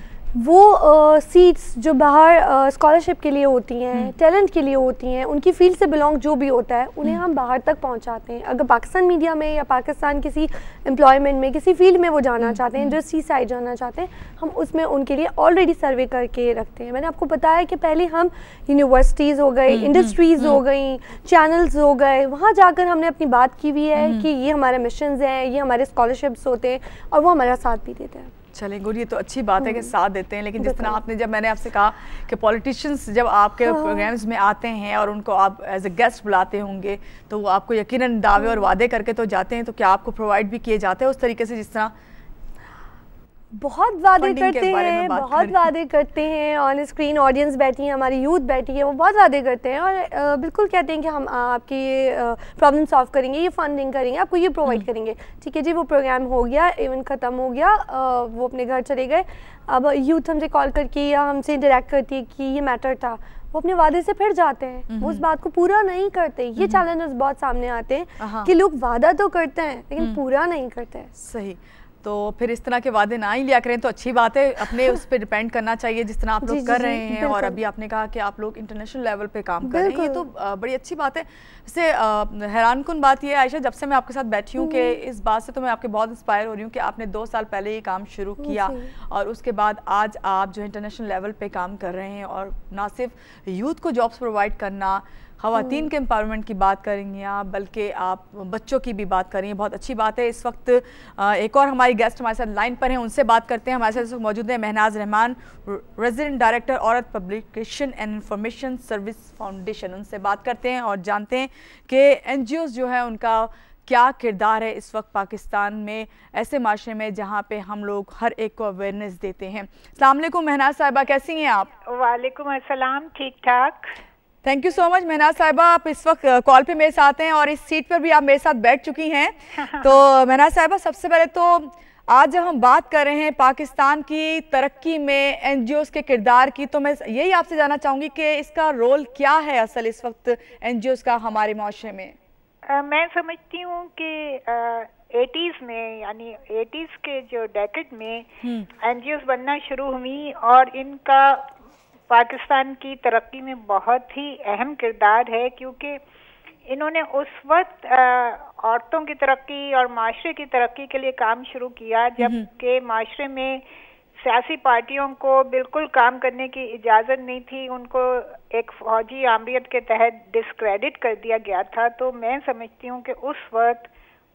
वो सीट्स uh, जो बाहर स्कॉलरशिप uh, के लिए होती हैं, टैलेंट के लिए होती हैं, उनकी फील्ड से बिलोंग जो भी होता है उन्हें हम बाहर तक पहुंचाते हैं। अगर पाकिस्तान मीडिया में या पाकिस्तान किसी एम्प्लॉयमेंट में किसी फील्ड में वो जाना चाहते हैं, इंडस्ट्री साइड जाना चाहते हैं, हम उसमें उनके लिए ऑलरेडी सर्वे करके रखते हैं। मैंने आपको बताया कि पहले हम यूनिवर्सिटीज़ हो गई, इंडस्ट्रीज़ हो गई, चैनल्स हो गए, वहाँ जाकर हमने अपनी बात की हुई है कि ये हमारे मिशंस हैं, ये हमारे स्कॉलरशिप्स होते हैं और वो हमारा साथ भी देते हैं। चलें गुड, ये तो अच्छी बात है कि साथ देते हैं, लेकिन जिस तरह आपने, जब मैंने आपसे कहा कि पॉलिटिशियंस जब आपके प्रोग्राम्स में आते हैं और उनको आप एज ए गेस्ट बुलाते होंगे तो वो आपको यकीनन दावे और वादे करके तो जाते हैं, तो क्या आपको प्रोवाइड भी किए जाते हैं उस तरीके से जिस तरह? बहुत वादे करते हैं, बहुत वादे करते हैं। ऑन स्क्रीन ऑडियंस बैठी है, हमारी यूथ बैठी है, वो बहुत वादे करते हैं और आ, बिल्कुल कहते हैं कि हम आपकी ये प्रॉब्लम सॉल्व करेंगे, ये फंडिंग करेंगे, आपको ये प्रोवाइड करेंगे। ठीक है जी, वो प्रोग्राम हो गया, इवेंट ख़त्म हो गया, आ, वो अपने घर चले गए। अब यूथ हमसे कॉल करके या हमसे इंटरेक्ट करती है कि ये मैटर था, वो अपने वादे से फिर जाते हैं, वो उस बात को पूरा नहीं करते। ये चैलेंजेस बहुत सामने आते हैं कि लोग वादा तो करते हैं लेकिन पूरा नहीं करते हैं। सही, तो फिर इस तरह के वादे ना ही लिया करें तो अच्छी बात है, अपने उस पर डिपेंड करना चाहिए जिस तरह आप लोग कर रहे हैं। और अभी आपने कहा कि आप लोग इंटरनेशनल लेवल पे काम कर रहे हैं, ये तो बड़ी अच्छी बात है। वैसे हैरानकुन बात ये है आयशा, जब से मैं आपके साथ बैठी हूँ कि इस बात से तो मैं आपके बहुत इंस्पायर हो रही हूँ कि आपने दो साल पहले ये काम शुरू किया और उसके बाद आज आप जो इंटरनेशनल लेवल पे काम कर रहे हैं और ना सिर्फ यूथ को जॉब्स प्रोवाइड करना, ख़वातीन के एम्पावरमेंट की बात करेंगी आप, बल्कि आप बच्चों की भी बात करेंगे, बहुत अच्छी बात है। इस वक्त एक और हमारी गेस्ट हमारे साथ लाइन पर हैं, उनसे बात करते हैं। हमारे साथ इस वक्त मौजूद है Mahnaz Rehman, resident director Aurat publication and information service foundation. उनसे बात करते हैं और जानते हैं कि एन जी ओज़ जो है उनका क्या किरदार है इस वक्त पाकिस्तान में, ऐसे माशरे में जहाँ पे हम लोग हर एक को अवेयरनेस देते हैं। अस्सलाम वालेकुम महनाज साहिबा, कैसी हैं आप? वालेकुम अस्सलाम, ठीक ठाक। Thank you so much Mahnaz साहिबा, आप इस वक्त कॉल पे मेरे साथ हैं और इस सीट पर भी आप मेरे साथ बैठ चुकी हैं। तो महनाज साहिबा, सबसे पहले तो आज जब हम बात कर रहे हैं पाकिस्तान की तरक्की में एन जी ओज़ के किरदार की, तो मैं यही आपसे जानना चाहूँगी कि इसका रोल क्या है असल इस वक्त एन जी ओज़ का हमारे माशरे में? Uh, मैं समझती हूँ कि एटीज़ uh, में, यानी एटीज़ के जो डेकेड में एन जी ओज़ बनना शुरू हुई और इनका पाकिस्तान की तरक्की में बहुत ही अहम किरदार है, क्योंकि इन्होंने उस वक्त uh, औरतों की तरक्की और माशरे की तरक्की के लिए काम शुरू किया जबकि माशरे में सियासी पार्टियों को बिल्कुल काम करने की इजाज़त नहीं थी, उनको एक फौजी आमरीत के तहत डिस्क्रेडिट कर दिया गया था। तो मैं समझती हूँ कि उस वक्त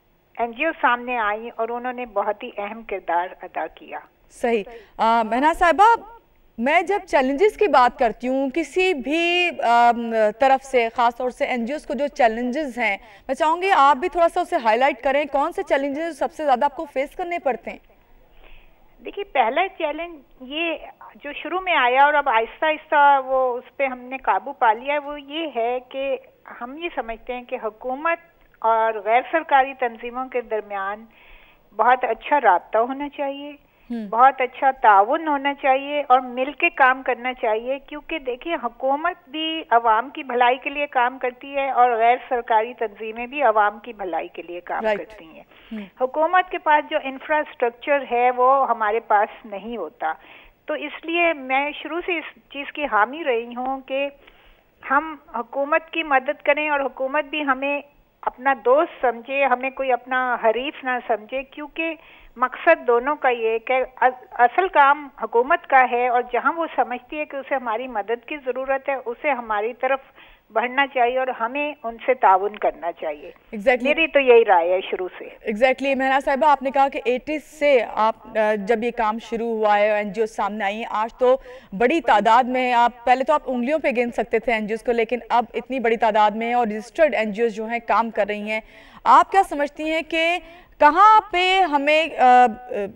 एन जी ओ सामने आई और उन्होंने बहुत ही अहम किरदार अदा किया। सही। महनाज साहिबा, मैं जब चैलेंजेस की बात करती हूँ किसी भी आ, तरफ से, ख़ास तौर से एन जी ओज़ को जो चैलेंजेस हैं, मैं चाहूँगी आप भी थोड़ा सा उसे हाईलाइट करें। कौन से चैलेंजेस सबसे ज़्यादा आपको फेस करने पड़ते हैं? देखिए, पहला चैलेंज ये जो शुरू में आया और अब आहिस्ता आहिस्ता वो उस पर हमने काबू पा लिया है, वो ये है कि हम ये समझते हैं कि हुकूमत और गैर सरकारी तंजीमों के दरमियान बहुत अच्छा राब्ता होना चाहिए, बहुत अच्छा ताउन होना चाहिए और मिल के काम करना चाहिए। क्योंकि देखिए, हुकूमत भी अवाम की भलाई के लिए काम करती है और गैर सरकारी तंजीमें भी अवाम की भलाई के लिए काम right. करती हैं। हुकूमत के पास जो इंफ्रास्ट्रक्चर है वो हमारे पास नहीं होता, तो इसलिए मैं शुरू से इस चीज़ की हामी रही हूँ कि हम हुकूमत की मदद करें और हुकूमत भी हमें अपना दोस्त समझे, हमें कोई अपना हरीफ ना समझे, क्योंकि मकसद दोनों का ये कि असल काम हुकूमत का है और जहां वो समझती है कि उसे हमारी मदद की ज़रूरत है, उसे हमारी तरफ बढ़ना चाहिए और हमें उनसे ताउन करना चाहिए। exactly. मेरी तो यही राय है शुरू से। Exactly exactly. महनाज साहिबा, आपने कहा कि एटीज़ से आप जब ये काम शुरू हुआ है, एन जी ओ सामने आई हैं, आज तो बड़ी तादाद में, आप पहले तो आप उंगलियों पे गिन सकते थे एन जी ओज़ को, लेकिन अब इतनी बड़ी तादाद में और रजिस्टर्ड एन जी ओज़ जो हैं काम कर रही हैं। आप क्या समझती हैं कि कहाँ पे हमें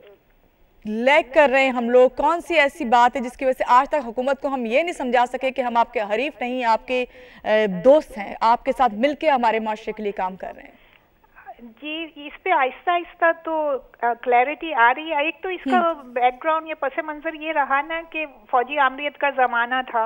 लैग कर रहे हैं हम लोग? कौन सी ऐसी बात है जिसकी वजह से आज तक हुकूमत को हम ये नहीं समझा सके कि हम आपके हरीफ नहीं, आपके दोस्त हैं, आपके साथ मिलके हमारे माशरे के लिए काम कर रहे हैं? जी, इस पे आहिस्ता आहिस्ता तो क्लैरिटी आ रही है। एक तो इसका बैकग्राउंड या पस मंजर ये रहा ना कि फौजी आमरीत का जमाना था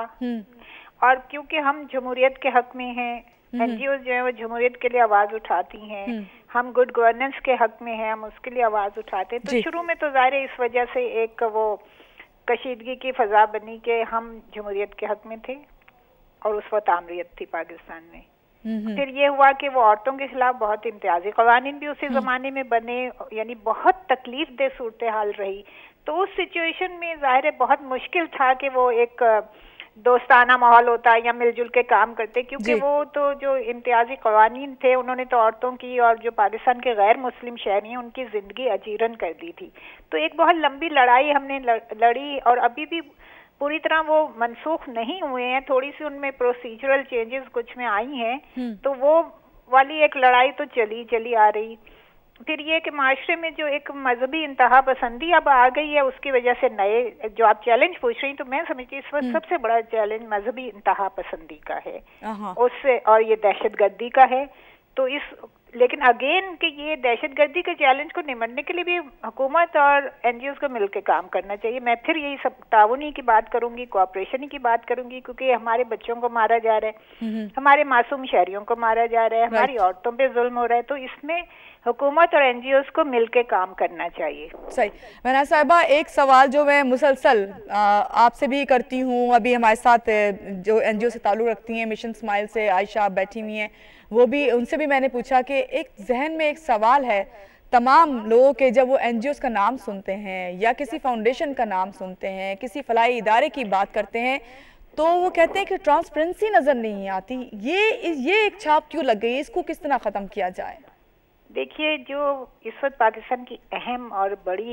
और क्योंकि हम जमहूरियत के हक में हैं, एन जी ओ जो है वो जमहूरियत के लिए आवाज उठाती हैं, हम गुड गवर्नेंस के हक में हैं, हम उसके लिए आवाज उठाते हैं। तो शुरू में तो जाहिर है इस वजह से एक वो कशीदगी की फजा बनी कि हम जमहूरियत के हक में थे और उस वक्त आमरीत थी पाकिस्तान में। फिर ये हुआ कि वो औरतों के खिलाफ बहुत इम्तियाजी कवानीन भी उसी जमाने में बने, यानी बहुत तकलीफ दे सूरत हाल रही। तो उस सिचुएशन में जाहिर है बहुत मुश्किल था कि वो एक दोस्ताना माहौल होता है या मिलजुल के काम करते, क्योंकि वो तो जो इम्तियाजी कवानीन थे उन्होंने तो औरतों की और जो पाकिस्तान के गैर मुस्लिम शहरी हैं उनकी जिंदगी अजीरन कर दी थी। तो एक बहुत लंबी लड़ाई हमने लड़ी और अभी भी पूरी तरह वो मनसूख नहीं हुए हैं, थोड़ी सी उनमें प्रोसीजरल चेंजेस कुछ में आई हैं, तो वो वाली एक लड़ाई तो चली चली आ रही। फिर ये कि माशरे में जो एक मजहबी इंतहा पसंदी अब आ गई है, उसकी वजह से नए जो आप चैलेंज पूछ रही, तो मैं समझती हूँ इस वक्त सबसे बड़ा चैलेंज मजहबी इंतहा पसंदी का है उससे, और ये दहशतगर्दी का है। तो इस लेकिन अगेन कि ये दहशतगर्दी के चैलेंज को निमटने के लिए भी हुकूमत और एन जी ओज़ को मिलकर काम करना चाहिए। मैं फिर यही सब ताउनी की बात करूंगी, कोऑपरेशन की बात करूंगी, क्योंकि हमारे बच्चों को मारा जा रहा है, हमारे मासूम शहरियों को मारा जा रहा है, हमारी औरतों पे जुल्म हो रहा है, तो इसमें हुकूमत और एन जी ओज़ को मिलकर काम करना चाहिए। सही। महनाज साहिबा, एक सवाल जो मैं मुसलसल आपसे भी करती हूँ, अभी हमारे साथ जो एन जी ओ से ताल्लुक़ रखती हैं, मिशन स्माइल से आयशा आप बैठी हुई हैं, वो भी, उनसे भी मैंने पूछा कि एक जहन में एक सवाल है तमाम लोगों के, जब वो एन जी ओज़ का नाम सुनते हैं या किसी फाउंडेशन का नाम सुनते हैं, किसी फलाई इदारे की बात करते हैं, तो वो कहते हैं कि ट्रांसपेरेंसी नज़र नहीं आती। ये ये एक छाप क्यों लग गई, इसको किस तरह ख़त्म किया जाए? देखिए, जो इस वक्त पाकिस्तान की अहम और बड़ी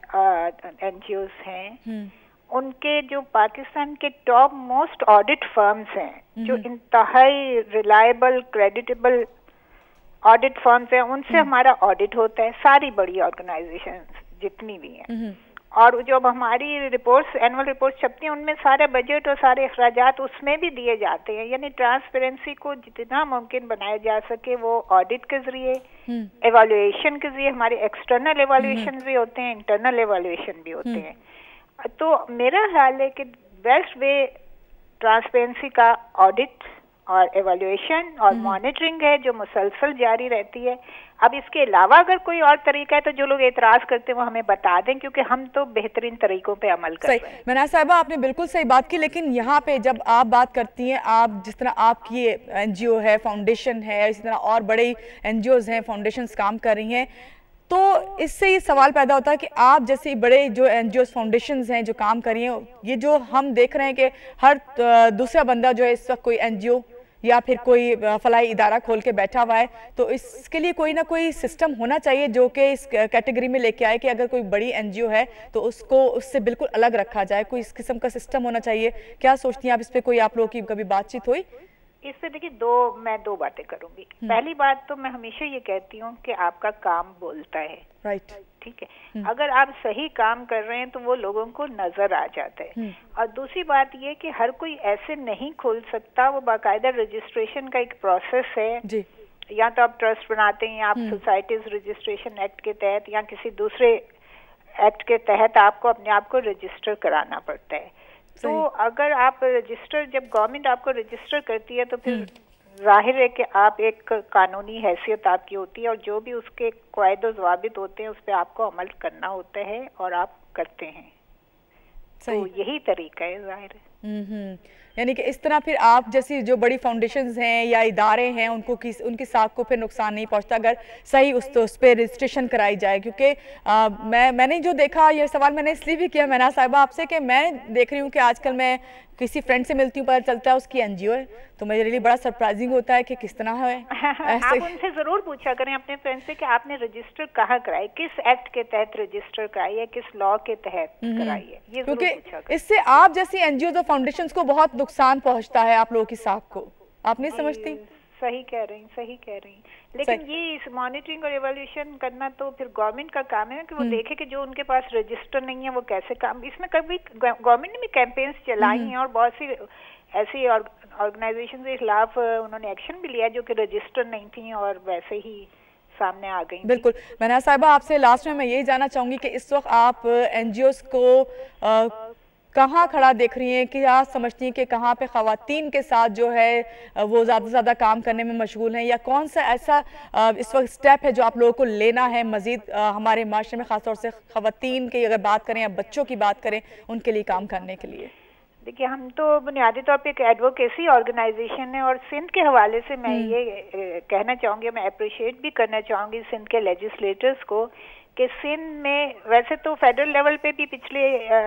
एनजीओज हैं, उनके जो पाकिस्तान के टॉप मोस्ट ऑडिट फर्म्स हैं, जो इंतहाई रिलायबल क्रेडिटेबल ऑडिट फर्म्स हैं, उनसे हमारा ऑडिट होता है, सारी बड़ी ऑर्गेनाइजेशन जितनी भी हैं। और जो हमारी रिपोर्ट्स एनुअल रिपोर्ट्स छपती हैं, उनमें सारे बजट और सारे अखराजात उसमें भी दिए जाते हैं। यानी ट्रांसपेरेंसी को जितना मुमकिन बनाया जा सके वो ऑडिट के जरिए, एवैल्यूएशन के जरिए, हमारे एक्सटर्नल एवैल्यूएशन भी होते हैं, इंटरनल एवैल्यूएशन भी होते हैं। तो मेरा ख्याल है कि बेस्ट वे ट्रांसपेरेंसी का ऑडिट और एवैल्यूएशन और मॉनिटरिंग है, जो मुसलसल जारी रहती है। अब इसके अलावा अगर कोई और तरीका है तो जो लोग एतराज करते हैं वो हमें बता दें, क्योंकि हम तो बेहतरीन तरीकों पे अमल कर रहे हैं। मनाज साहिबा, आपने बिल्कुल सही बात की, लेकिन यहाँ पे जब आप बात करती हैं, आप जिस तरह आपकी एनजीओ है, फाउंडेशन है, इसी तरह और बड़े एनजीओज हैं, फाउंडेशंस काम कर रही हैं, तो इससे ये सवाल पैदा होता है कि आप जैसे बड़े जो एनजीओ फाउंडेशंस हैं जो काम कर रही हैं, ये जो हम देख रहे हैं कि हर दूसरा बंदा जो है इस वक्त कोई एनजीओ या फिर कोई फलाई इदारा खोल के बैठा हुआ है, तो इसके लिए कोई ना कोई सिस्टम होना चाहिए जो कि इस कैटेगरी में लेके आए कि अगर कोई बड़ी एनजीओ है तो उसको उससे बिल्कुल अलग रखा जाए, कोई इस किस्म का सिस्टम होना चाहिए। क्या सोचती हैं आप, इस पे कोई आप लोगों की कभी बातचीत हुई? इस पे देखिए, दो मैं दो बातें करूंगी। पहली बात तो मैं हमेशा ये कहती हूँ कि आपका काम बोलता है, राइट, ठीक है। अगर आप सही काम कर रहे हैं तो वो लोगों को नजर आ जाता है। और दूसरी बात ये कि हर कोई ऐसे नहीं खोल सकता, वो बाकायदा रजिस्ट्रेशन का एक प्रोसेस है जी। या तो आप ट्रस्ट बनाते हैं, या आप सोसाइटीज रजिस्ट्रेशन एक्ट के तहत या किसी दूसरे एक्ट के तहत आपको अपने आप को रजिस्टर कराना पड़ता है। तो अगर आप रजिस्टर, जब गवर्नमेंट आपको रजिस्टर करती है तो फिर जाहिर है कि आप एक कानूनी हैसियत आपकी होती है, और जो भी उसके कायदे ज़वाबित होते हैं उस पर आपको अमल करना होता है, और आप करते हैं। तो यही तरीका है, जाहिर है। यानी कि इस तरह फिर आप जैसी जो बड़ी फाउंडेशंस हैं या इदारे हैं, उनको किस उनकी साख को फिर नुकसान नहीं पहुंचता अगर सही उस तो उस पर रजिस्ट्रेशन कराई जाए। क्योंकि आ, मैं मैंने जो देखा, ये सवाल मैंने इसलिए भी किया मनाज साहिबा आपसे कि मैं देख रही हूँ कि आजकल मैं किसी फ्रेंड से मिलती हूँ, पता चलता है उसकी एनजीओ है, तो मेरे लिए बड़ा सरप्राइजिंग होता है कि किस तरह है। आप उनसे जरूर पूछा करें अपने फ्रेंड से कि आपने रजिस्टर कहाँ कराई, किस एक्ट के तहत रजिस्टर कराई है, किस लॉ के तहत कराई है, ये जरूर पूछा करें। इससे आप जैसी एनजीओ और फाउंडेशंस को बहुत नुकसान पहुंचता है आप लोगों की साख को, आप नहीं समझती? सही कह रही सही कह रही लेकिन ये इस मॉनिटरिंग और एवैल्यूएशन करना तो फिर गवर्नमेंट का काम है कि वो देखे कि जो उनके पास रजिस्टर नहीं है वो कैसे काम। इसमें कभी गवर्नमेंट ने भी कैंपेन्स चलाई हैं और बहुत सी ऐसी ऑर्गेनाइजेशन के खिलाफ उन्होंने एक्शन भी लिया जो कि रजिस्टर नहीं थी और वैसे ही सामने आ गई। बिल्कुल। मनाज साहिबा, आपसे लास्ट में मैं यही जानना चाहूंगी कि इस वक्त आप एनजीओज को आ, कहाँ खड़ा देख रही हैं, कि आप समझती हैं कि कहाँ पे ख़वातीन के साथ जो है वो ज़्यादा से ज़्यादा काम करने में मशगूल हैं, या कौन सा ऐसा इस वक्त स्टेप है जो आप लोगों को लेना है मज़ीद हमारे माशरे में, ख़ासतौर से ख़वातीन की अगर बात करें या बच्चों की बात करें, उनके लिए काम करने के लिए? देखिए, हम तो बुनियादी तौर पे एक एडवोकेसी ऑर्गेनाइजेशन है और सिंध के हवाले से मैं ये कहना चाहूँगी, मैं अप्रिशिएट भी करना चाहूँगी सिंध के लेजिस्लेटर्स को कि सिंध में वैसे तो फेडरल लेवल पे भी पिछले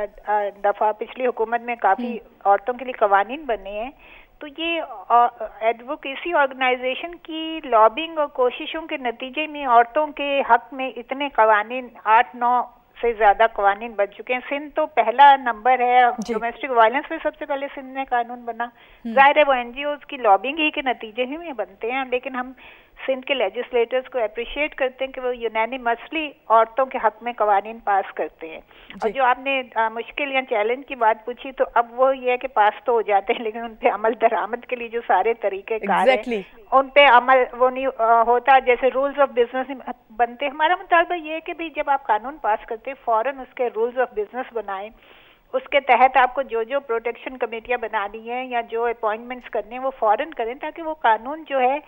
दफ़ा पिछली हुकूमत में काफ़ी औरतों के लिए कवानीन बने हैं। तो ये एडवोकेसी ऑर्गेनाइजेशन की लॉबिंग और कोशिशों के नतीजे में औरतों के हक में इतने कवानीन, आठ नौ से ज्यादा कवानीन बन चुके हैं। सिंध तो पहला नंबर है डोमेस्टिक वायलेंस पे, सबसे पहले सिंध में कानून बना। जाहिर है वो एनजीओज की लॉबिंग ही के नतीजे ही में बनते हैं, लेकिन हम सिंध के लेजिस्लेटर्स को अप्रिशिएट करते हैं कि वो यूनानिमसली औरतों के हक में कवानीन पास करते हैं। और जो आपने आ, मुश्किल या चैलेंज की बात पूछी, तो अब वो ये है कि पास तो हो जाते हैं लेकिन उन पे अमल दरामद के लिए जो सारे तरीके कार exactly. हैं उन पे अमल वो नहीं आ, होता। जैसे रूल्स ऑफ बिजनेस बनते, हमारा मुतालबा ये है कि भाई जब आप कानून पास करते हैं फौरन उसके रूल्स ऑफ बिजनेस बनाएं, उसके तहत आपको जो जो प्रोटेक्शन कमेटियां बनानी है या जो अपॉइंटमेंट्स करने हैं वो फौरन करें, ताकि वो कानून जो है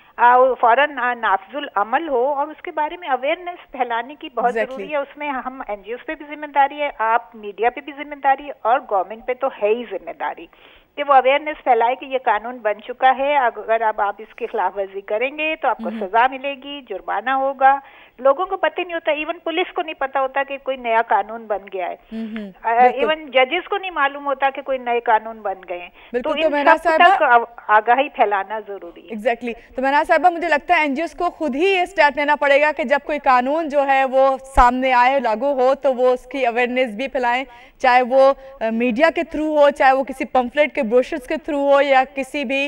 फौरन नाफजुल अमल हो। और उसके बारे में अवेयरनेस फैलाने की बहुत exactly. जरूरी है। उसमें हम एनजीओ पे भी जिम्मेदारी है, आप मीडिया पे भी जिम्मेदारी है, और गवर्नमेंट पे तो है ही जिम्मेदारी कि वो अवेयरनेस फैलाए कि ये कानून बन चुका है, अगर अब आप इसकी खिलाफ वर्जी करेंगे तो आपको सजा मिलेगी, जुर्माना होगा। लोगों को पता नहीं होता, इवन पुलिस को नहीं पता होता कि कोई नया कानून बन गया है, इवन जजेस को नहीं मालूम होता कि कोई नए कानून बन गए हैं। तो इन सब तक आगाही फैलाना जरूरी है। Exactly exactly. तो महनाज साहिबा, मुझे लगता है एनजीओ को खुद ही ये स्टेप लेना पड़ेगा कि जब कोई कानून जो है वो सामने आए, लागू हो, तो वो उसकी अवेयरनेस भी फैलाएं, चाहे वो मीडिया के थ्रू हो, चाहे वो किसी पंफलेट के ब्रोशर्स के थ्रू हो, या किसी भी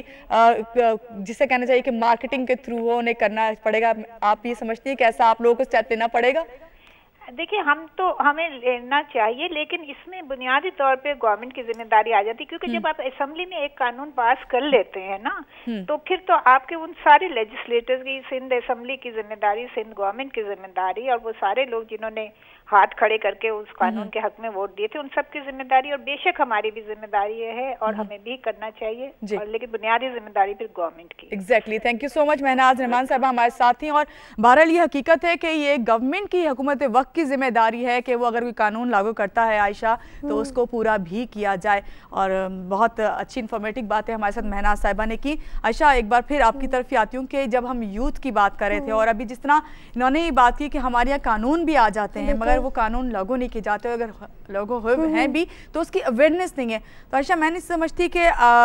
जिसे कहना चाहिए कि मार्केटिंग के थ्रू हो, उन्हें करना पड़ेगा। आप ये समझती हैं कि ऐसा आप लोगों को स्टेप लेना पड़ेगा? देखिए, हम तो हमें लेना चाहिए, लेकिन इसमें बुनियादी तौर पे गवर्नमेंट की जिम्मेदारी आ जाती है, क्योंकि जब आप असेंबली में एक कानून पास कर लेते हैं ना, तो फिर तो आपके उन सारे लेजिस्लेटर्स की, सिंध असेंबली की जिम्मेदारी, सिंध गवर्नमेंट की जिम्मेदारी, और वो सारे लोग जिन्होंने हाथ खड़े करके उस कानून के हक में वोट दिए थे, उन सब की जिम्मेदारी, और बेशक हमारी भी जिम्मेदारी है और हमें भी करना चाहिए, और लेकिन बुनियादी जिम्मेदारी फिर गवर्नमेंट की। Exactly, thank you so much Mahnaz Rahman साहब हमारे साथ ही। और बहरहाल ये हकीकत है कि ये गवर्नमेंट की, हुकूमत वक्त की जिम्मेदारी है कि वो अगर कोई कानून लागू करता है आयशा, तो उसको पूरा भी किया जाए। और बहुत अच्छी इन्फॉर्मेटिव बात है हमारे साथ महनाज साहिबा ने की। आयशा, एक बार फिर आपकी तरफ ही आती हूँ कि जब हम यूथ की बात कर रहे थे, और अभी जिस तरह इन्होंने ये बात की कि हमारे यहाँ कानून भी आ जाते हैं मगर वो कानून लागू नहीं किए जाते, अगर लागू हैं भी तो उसकी अवेयरनेस नहीं है। तो आयशा, मैं नहीं समझती कि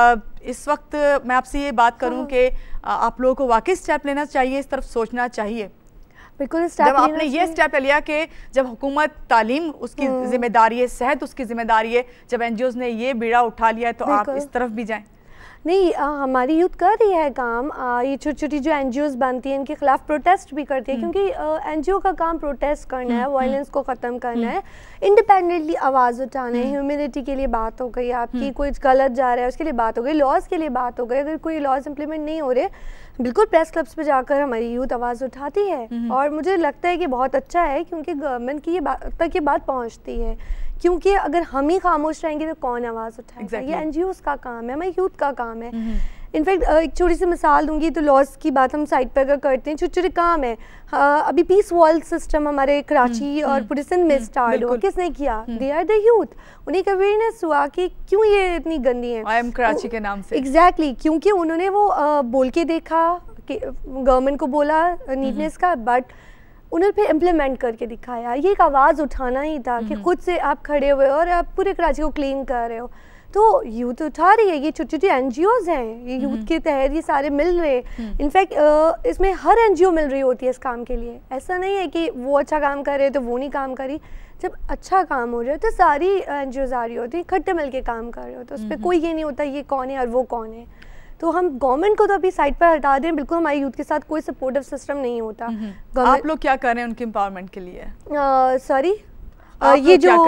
इस वक्त मैं आपसे ये बात करूं कि आप लोगों को वाकई स्टेप लेना चाहिए, इस तरफ सोचना चाहिए। बिल्कुल, जब आपने ये स्टेप लिया कि जब हुकूमत तालीम उसकी जिम्मेदारी है, सेहत उसकी जिम्मेदारी है, जब एनजीओज ने ये बीड़ा उठा लिया है, तो आप इस तरफ भी जाएं। नहीं, आ, हमारी यूथ कर रही है काम। आ, ये छोटी छोटी जो एनजीओज बनती हैं, इनके खिलाफ प्रोटेस्ट भी करती है, क्योंकि एनजीओ का काम प्रोटेस्ट करना है, वायलेंस को ख़त्म करना है, इंडिपेंडेंटली आवाज़ उठाना है। ह्यूमैनिटी के लिए बात हो गई, आपकी कोई गलत जा रहा है उसके लिए बात हो गई, लॉज के लिए बात हो गई, अगर कोई लॉज इंप्लीमेंट नहीं हो रहे, बिल्कुल प्रेस क्लब्स पे जाकर हमारी यूथ आवाज़ उठाती है। और मुझे लगता है कि बहुत अच्छा है, क्योंकि गवर्नमेंट की ये बात तक ये बात पहुँचती है, क्योंकि अगर हम ही खामोश रहेंगे तो कौन आवाज़ उठाएगा। exactly. ये एनजीओज़ का काम है, हमारे यूथ का काम है। इनफैक्ट एक छोटी सी मिसाल दूंगी तो लॉज की बात हम साइड पर अगर करते हैं, छोटे छोटे काम है। हाँ, अभी पीस वॉल सिस्टम हमारे कराची और पूरे सिंध में स्टार्ट हुआ, किसने किया? They are the youth. उन्हें एक अवेयरनेस हुआ कि क्यों ये इतनी गंदी है, आई एम कराची के नाम से। एग्जैक्टली exactly, क्योंकि उन्होंने वो आ, बोल के देखा कि गवर्नमेंट को बोला नीटनेस का, बट उन्होंने फिर इम्प्लीमेंट करके दिखाया। ये एक आवाज़ उठाना ही था कि खुद से आप खड़े हुए और आप पूरे कराची को क्लीन कर रहे हो। तो यूथ उठा रही है, ये छोटी छोटी एनजीओज हैं, ये यूथ के तहत ये सारे मिल रहे हैं। इनफैक्ट इसमें हर एनजीओ मिल रही होती है इस काम के लिए। ऐसा नहीं है कि वो अच्छा काम कर रहे तो वो नहीं काम करी। जब अच्छा काम हो रहा है तो सारी एनजीओज आ रही होती है, इकट्ठे मिल के काम कर रहे हो, तो उस पर कोई ये नहीं होता ये कौन है और वो कौन है। तो हम गवर्नमेंट को तो अभी साइड पर हटा दें, बिल्कुल हमारे यूथ के साथ कोई सपोर्टिव सिस्टम नहीं होता। आप लोग क्या कर रहे हैं उनके एम्पावरमेंट के लिए? सॉरी Uh, ये जो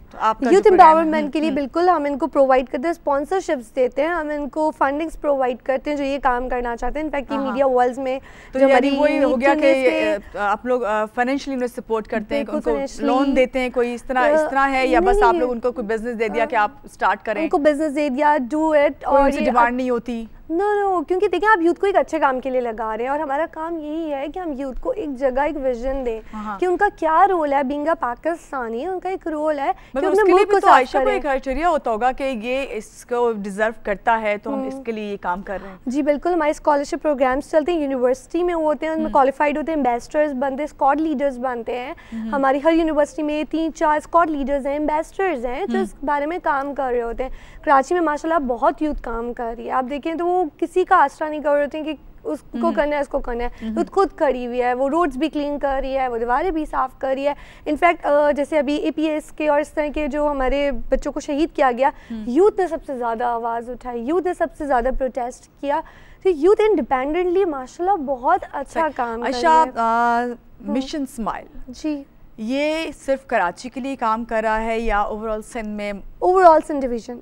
यूथ एम्पावरमेंट के लिए बिल्कुल हम इनको प्रोवाइड करते हैं, स्पॉन्सरशिप्स देते हैं, हम इनको फंडिंग्स प्रोवाइड करते हैं जो ये काम करना चाहते हैं। इनफैक्ट मीडिया वर्ल्ड में तो जो हमारी वही हो गया कि आप लोग फाइनेंशियली उन्हें सपोर्ट करते हैं, उनको लोन देते हैं, कोई इस तरह इस तरह है, या बस आप लोग उनको कोई बिजनेस दे दिया कि आप स्टार्ट करें? उनको बिजनेस दे दिया, डू इट, और उनसे डिमांड नहीं होती। नो नो क्योंकि देखिए आप यूथ को एक अच्छे काम के लिए लगा रहे हैं, और हमारा काम यही है कि हम यूथ को एक जगह एक विजन दें कि उनका क्या रोल है। बीइंग अ पाकिस्तानी उनका एक रोल है कि अपने मुल्क को साफ करें। कोई क्राइटेरिया होता होगा कि ये इसको डिजर्व करता है तो हम इसके लिए ये काम कर रहे हैं। जी बिल्कुल, हमारे स्कॉलरशिप प्रोग्राम्स चलते हैं, यूनिवर्सिटी में होते हैं, उनमें क्वालिफाइड होते हैं, एम्बेसडर्स बनते हैं, स्क्वाड लीडर्स बनते हैं। हमारी हर यूनिवर्सिटी में तीन चार स्क्वाड लीडर्स हैं, एम्बेसडर्स हैं जो इस बारे में काम कर रहे होते हैं। कराची में माशाल्लाह बहुत यूथ काम कर रही है। आप देखें तो वो किसी का आसरा नहीं कर रहे होते हैं कि उसको करना है उसको करना है, तो खुद खड़ी हुई है, वो रोड्स भी क्लीन कर रही है, वो दीवारें भी साफ़ कर रही है। इनफैक्ट जैसे अभी एपीएस के और इस तरह के जो हमारे बच्चों को शहीद किया गया, यूथ ने सबसे ज़्यादा आवाज़ उठाई, यूथ ने सबसे ज़्यादा प्रोटेस्ट किया। तो यूथ इंडिपेंडेंटली माशाल्लाह बहुत अच्छा काम कर रही है। मिशन स्माइल जी ये सिर्फ कराची के लिए काम कर रहा है या ओवरऑल सिंध में? Overall Sindh division.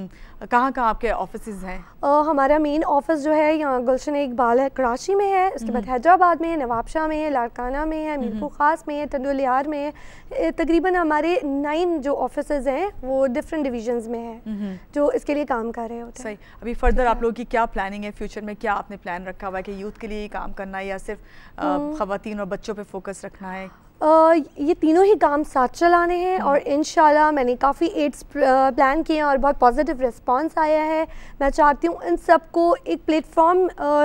कहाँ कहाँ आपके ऑफिसेज हैं? uh, हमारा मेन ऑफिस जो है यहाँ गुलशन इकबाल है, कराची में है, उसके बाद हैदराबाद में है, नवाबशाह में है, लाड़काना में है, मीरपुर खास में है, टंडोलियार में है। तकरीबन हमारे नाइन जो ऑफिसेज हैं वो डिफरेंट डिवीजन्स में है जो इसके लिए काम कर रहे होते हैं। सही। अभी फर्दर आप लोगों की क्या प्लानिंग है फ्यूचर में? क्या आपने प्लान रखा हुआ है कि यूथ के लिए काम करना है या सिर्फ खवातीन और बच्चों पर फोकस रखना है? ये तीनों ही काम साथ चलाने हैं और इंशाल्लाह मैंने काफ़ी एड्स प्लान किए हैं और बहुत पॉजिटिव रिस्पांस आया है। मैं चाहती हूँ इन सबको एक प्लेटफॉर्म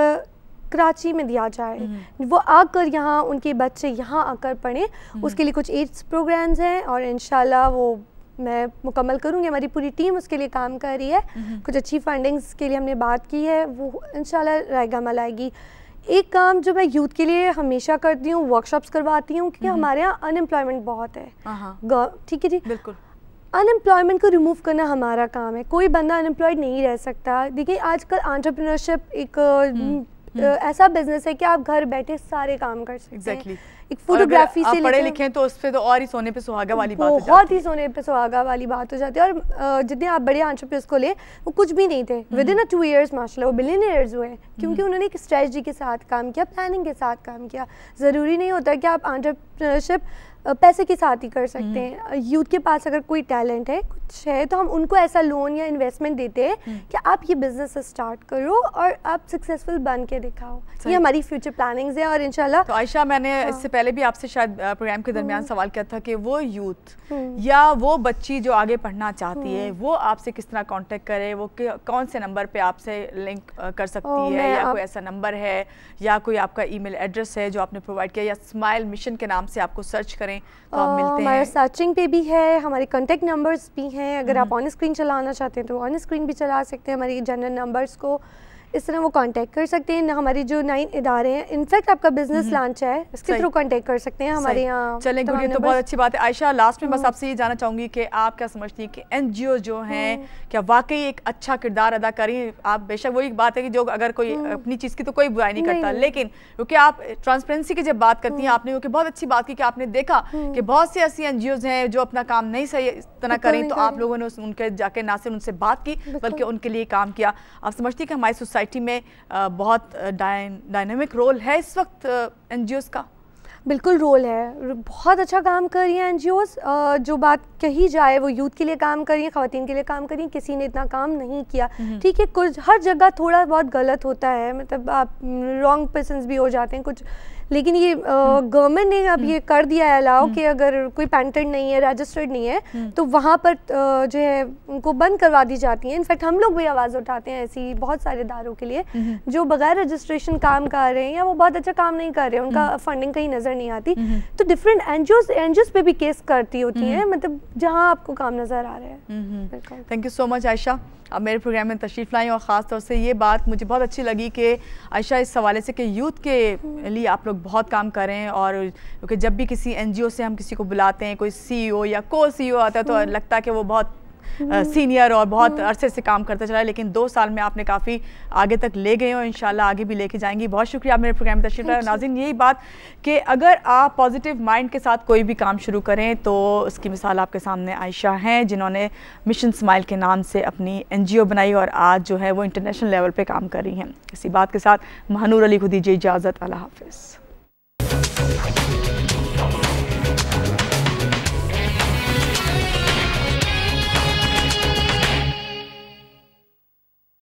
कराची में दिया जाए, वो आकर यहाँ उनके बच्चे यहाँ आकर पढ़ें। उसके लिए कुछ एड्स प्रोग्राम्स हैं और इंशाल्लाह वो मैं मुकम्मल करूँगी। हमारी पूरी टीम उसके लिए काम कर रही है। कुछ अच्छी फंडिंग्स के लिए हमने बात की है, वो इंशाल्लाह रायगा मल आएगी। एक काम जो मैं यूथ के लिए हमेशा करती हूँ, वर्कशॉप्स करवाती हूँ, क्योंकि हमारे यहाँ अनएम्प्लॉयमेंट बहुत है। ठीक है जी, बिल्कुल। अनएम्प्लॉयमेंट को रिमूव करना हमारा काम है। कोई बंदा अनएम्प्लॉयड नहीं रह सकता। देखिए आजकल एंटरप्रेन्योरशिप एक Uh, ऐसा बिजनेस है कि आप घर बैठे सारे काम कर सकते exactly. हैं। एक फोटोग्राफी से पढ़े लिखे तो उस पे तो और ही सोने पे सुहागा वाली बात हो जाती है। बहुत ही सोने पे सुहागा वाली बात हो जाती है। और uh, जितने आप बड़े एंटरप्रेन्योर्स को ले, वो कुछ भी नहीं थे, within a two years माशाल्लाह वो बिलियनियर्स हुए, क्योंकि उन्होंने एक स्ट्रेटजी के साथ काम किया, प्लानिंग के साथ काम किया। ज़रूरी नहीं होता कि आप एंटरप्रेन्योरशिप पैसे के साथ ही कर सकते हैं। यूथ के पास अगर कोई टैलेंट है, कुछ है, तो हम उनको ऐसा लोन या इन्वेस्टमेंट देते हैं कि आप ये बिजनेस स्टार्ट करो और आप सक्सेसफुल बन के दिखाओ। ये हमारी फ्यूचर प्लानिंग्स है और इंशाल्लाह। तो आयशा, मैंने हाँ। इससे पहले भी आपसे शायद प्रोग्राम के दरमियान सवाल किया था कि वो यूथ या वो बच्ची जो आगे पढ़ना चाहती है, वो आपसे किस तरह कांटेक्ट करे, वो कौन से नंबर पे आपसे लिंक कर सकती है, या कोई ऐसा नंबर है या कोई आपका ईमेल एड्रेस है जो आपने प्रोवाइड किया, या स्माइल मिशन के नाम से आपको सर्च करें तो आप मिलते हैं? हमारे सर्चिंग पे भी है, हमारे कॉन्टेक्ट नंबर्स भी हैं। अगर आप ऑन स्क्रीन चलाना चाहते हैं तो ऑन स्क्रीन भी चला सकते हैं हमारी जनरल नंबर्स को। इस तरह वो कांटेक्ट कर सकते हैं। हमारी जो नाइन इदारे हैं, इनफैक्ट आपका बिजनेस लॉन्च है, इसके थ्रू कांटेक्ट कर सकते हैं हमारे यहाँ। चलें गुड, ये तो बहुत अच्छी बात है। आयशा, लास्ट में बस आपसे ये जानना चाहूँगी कि आप क्या समझती हैं कि एनजीओ जो हैं क्या वाकई एक अच्छा किरदार अदा करें? आप बेशक वही बात है कि जो अगर कोई अपनी चीज़ की तो कोई बुराई नहीं करता, लेकिन क्योंकि आप ट्रांसपेरेंसी की जब बात करती हैं, आपने क्योंकि बहुत अच्छी बात की कि आपने देखा कि बहुत सी ऐसी एनजीओज हैं जो अपना काम नहीं सही तरह करें, तो आप लोगों ने उनके जाके ना सिर्फ उनसे बात की बल्कि उनके लिए काम किया। आप समझती हैं कि हमारी सोसाइटी में बहुत डायनामिक रोल है इस वक्त एनजीओज़ का? बिल्कुल रोल है, बहुत अच्छा काम कर रही हैं एनजीओज़। जो बात कही जाए वो यूथ के लिए काम कर रही हैं, ख़वातीन के लिए काम कर रही हैं, किसी ने इतना काम नहीं किया। ठीक है, कुछ हर जगह थोड़ा बहुत गलत होता है, मतलब आप रॉन्ग पर्सन्स भी हो जाते हैं कुछ, लेकिन ये गवर्नमेंट ने अब ये कर दिया है अलाउ कि अगर कोई पेटेंट नहीं है, रजिस्टर्ड नहीं है, तो वहाँ पर जो है उनको बंद करवा दी जाती है। इनफैक्ट हम लोग भी आवाज़ उठाते हैं ऐसी बहुत सारे इदारों के लिए जो बगैर रजिस्ट्रेशन काम कर रहे हैं या वो बहुत अच्छा काम नहीं कर रहे हैं, उनका फंडिंग कहीं नज़र नहीं आती, तो डिफरेंट एनजीओज एनजीओज पे भी केस करती होती हैं, मतलब जहाँ आपको काम नज़र आ रहा है। Thank you so much Ayesha, अब मेरे प्रोग्राम में तशरीफ़ लाई, और ख़ास तौर से ये बात मुझे बहुत अच्छी लगी कि आयशा इस हवाले से कि यूथ के लिए आप लोग बहुत काम कर रहे हैं। और क्योंकि जब भी किसी एनजीओ से हम किसी को बुलाते हैं, कोई सीईओ या को सीईओ आता है, तो लगता है कि वो बहुत सीनियर और बहुत अरसे से काम करता चला है, लेकिन दो साल में आपने काफ़ी आगे तक ले गए हो, इंशाल्लाह आगे भी लेके जाएंगी। बहुत शुक्रिया आप मेरे प्रोग्राम में तशरीफ़ लाए। नाज़रीन, यही बात कि अगर आप पॉजिटिव माइंड के साथ कोई भी काम शुरू करें तो उसकी मिसाल आपके सामने आयशा हैं, जिन्होंने मिशन स्माइल के नाम से अपनी एनजीओ बनाई और आज जो है वो इंटरनेशनल लेवल पर काम कर रही हैं। इसी बात के साथ महानूर अली को दीजिए इजाज़त। अल्लाह हाफ़िज़।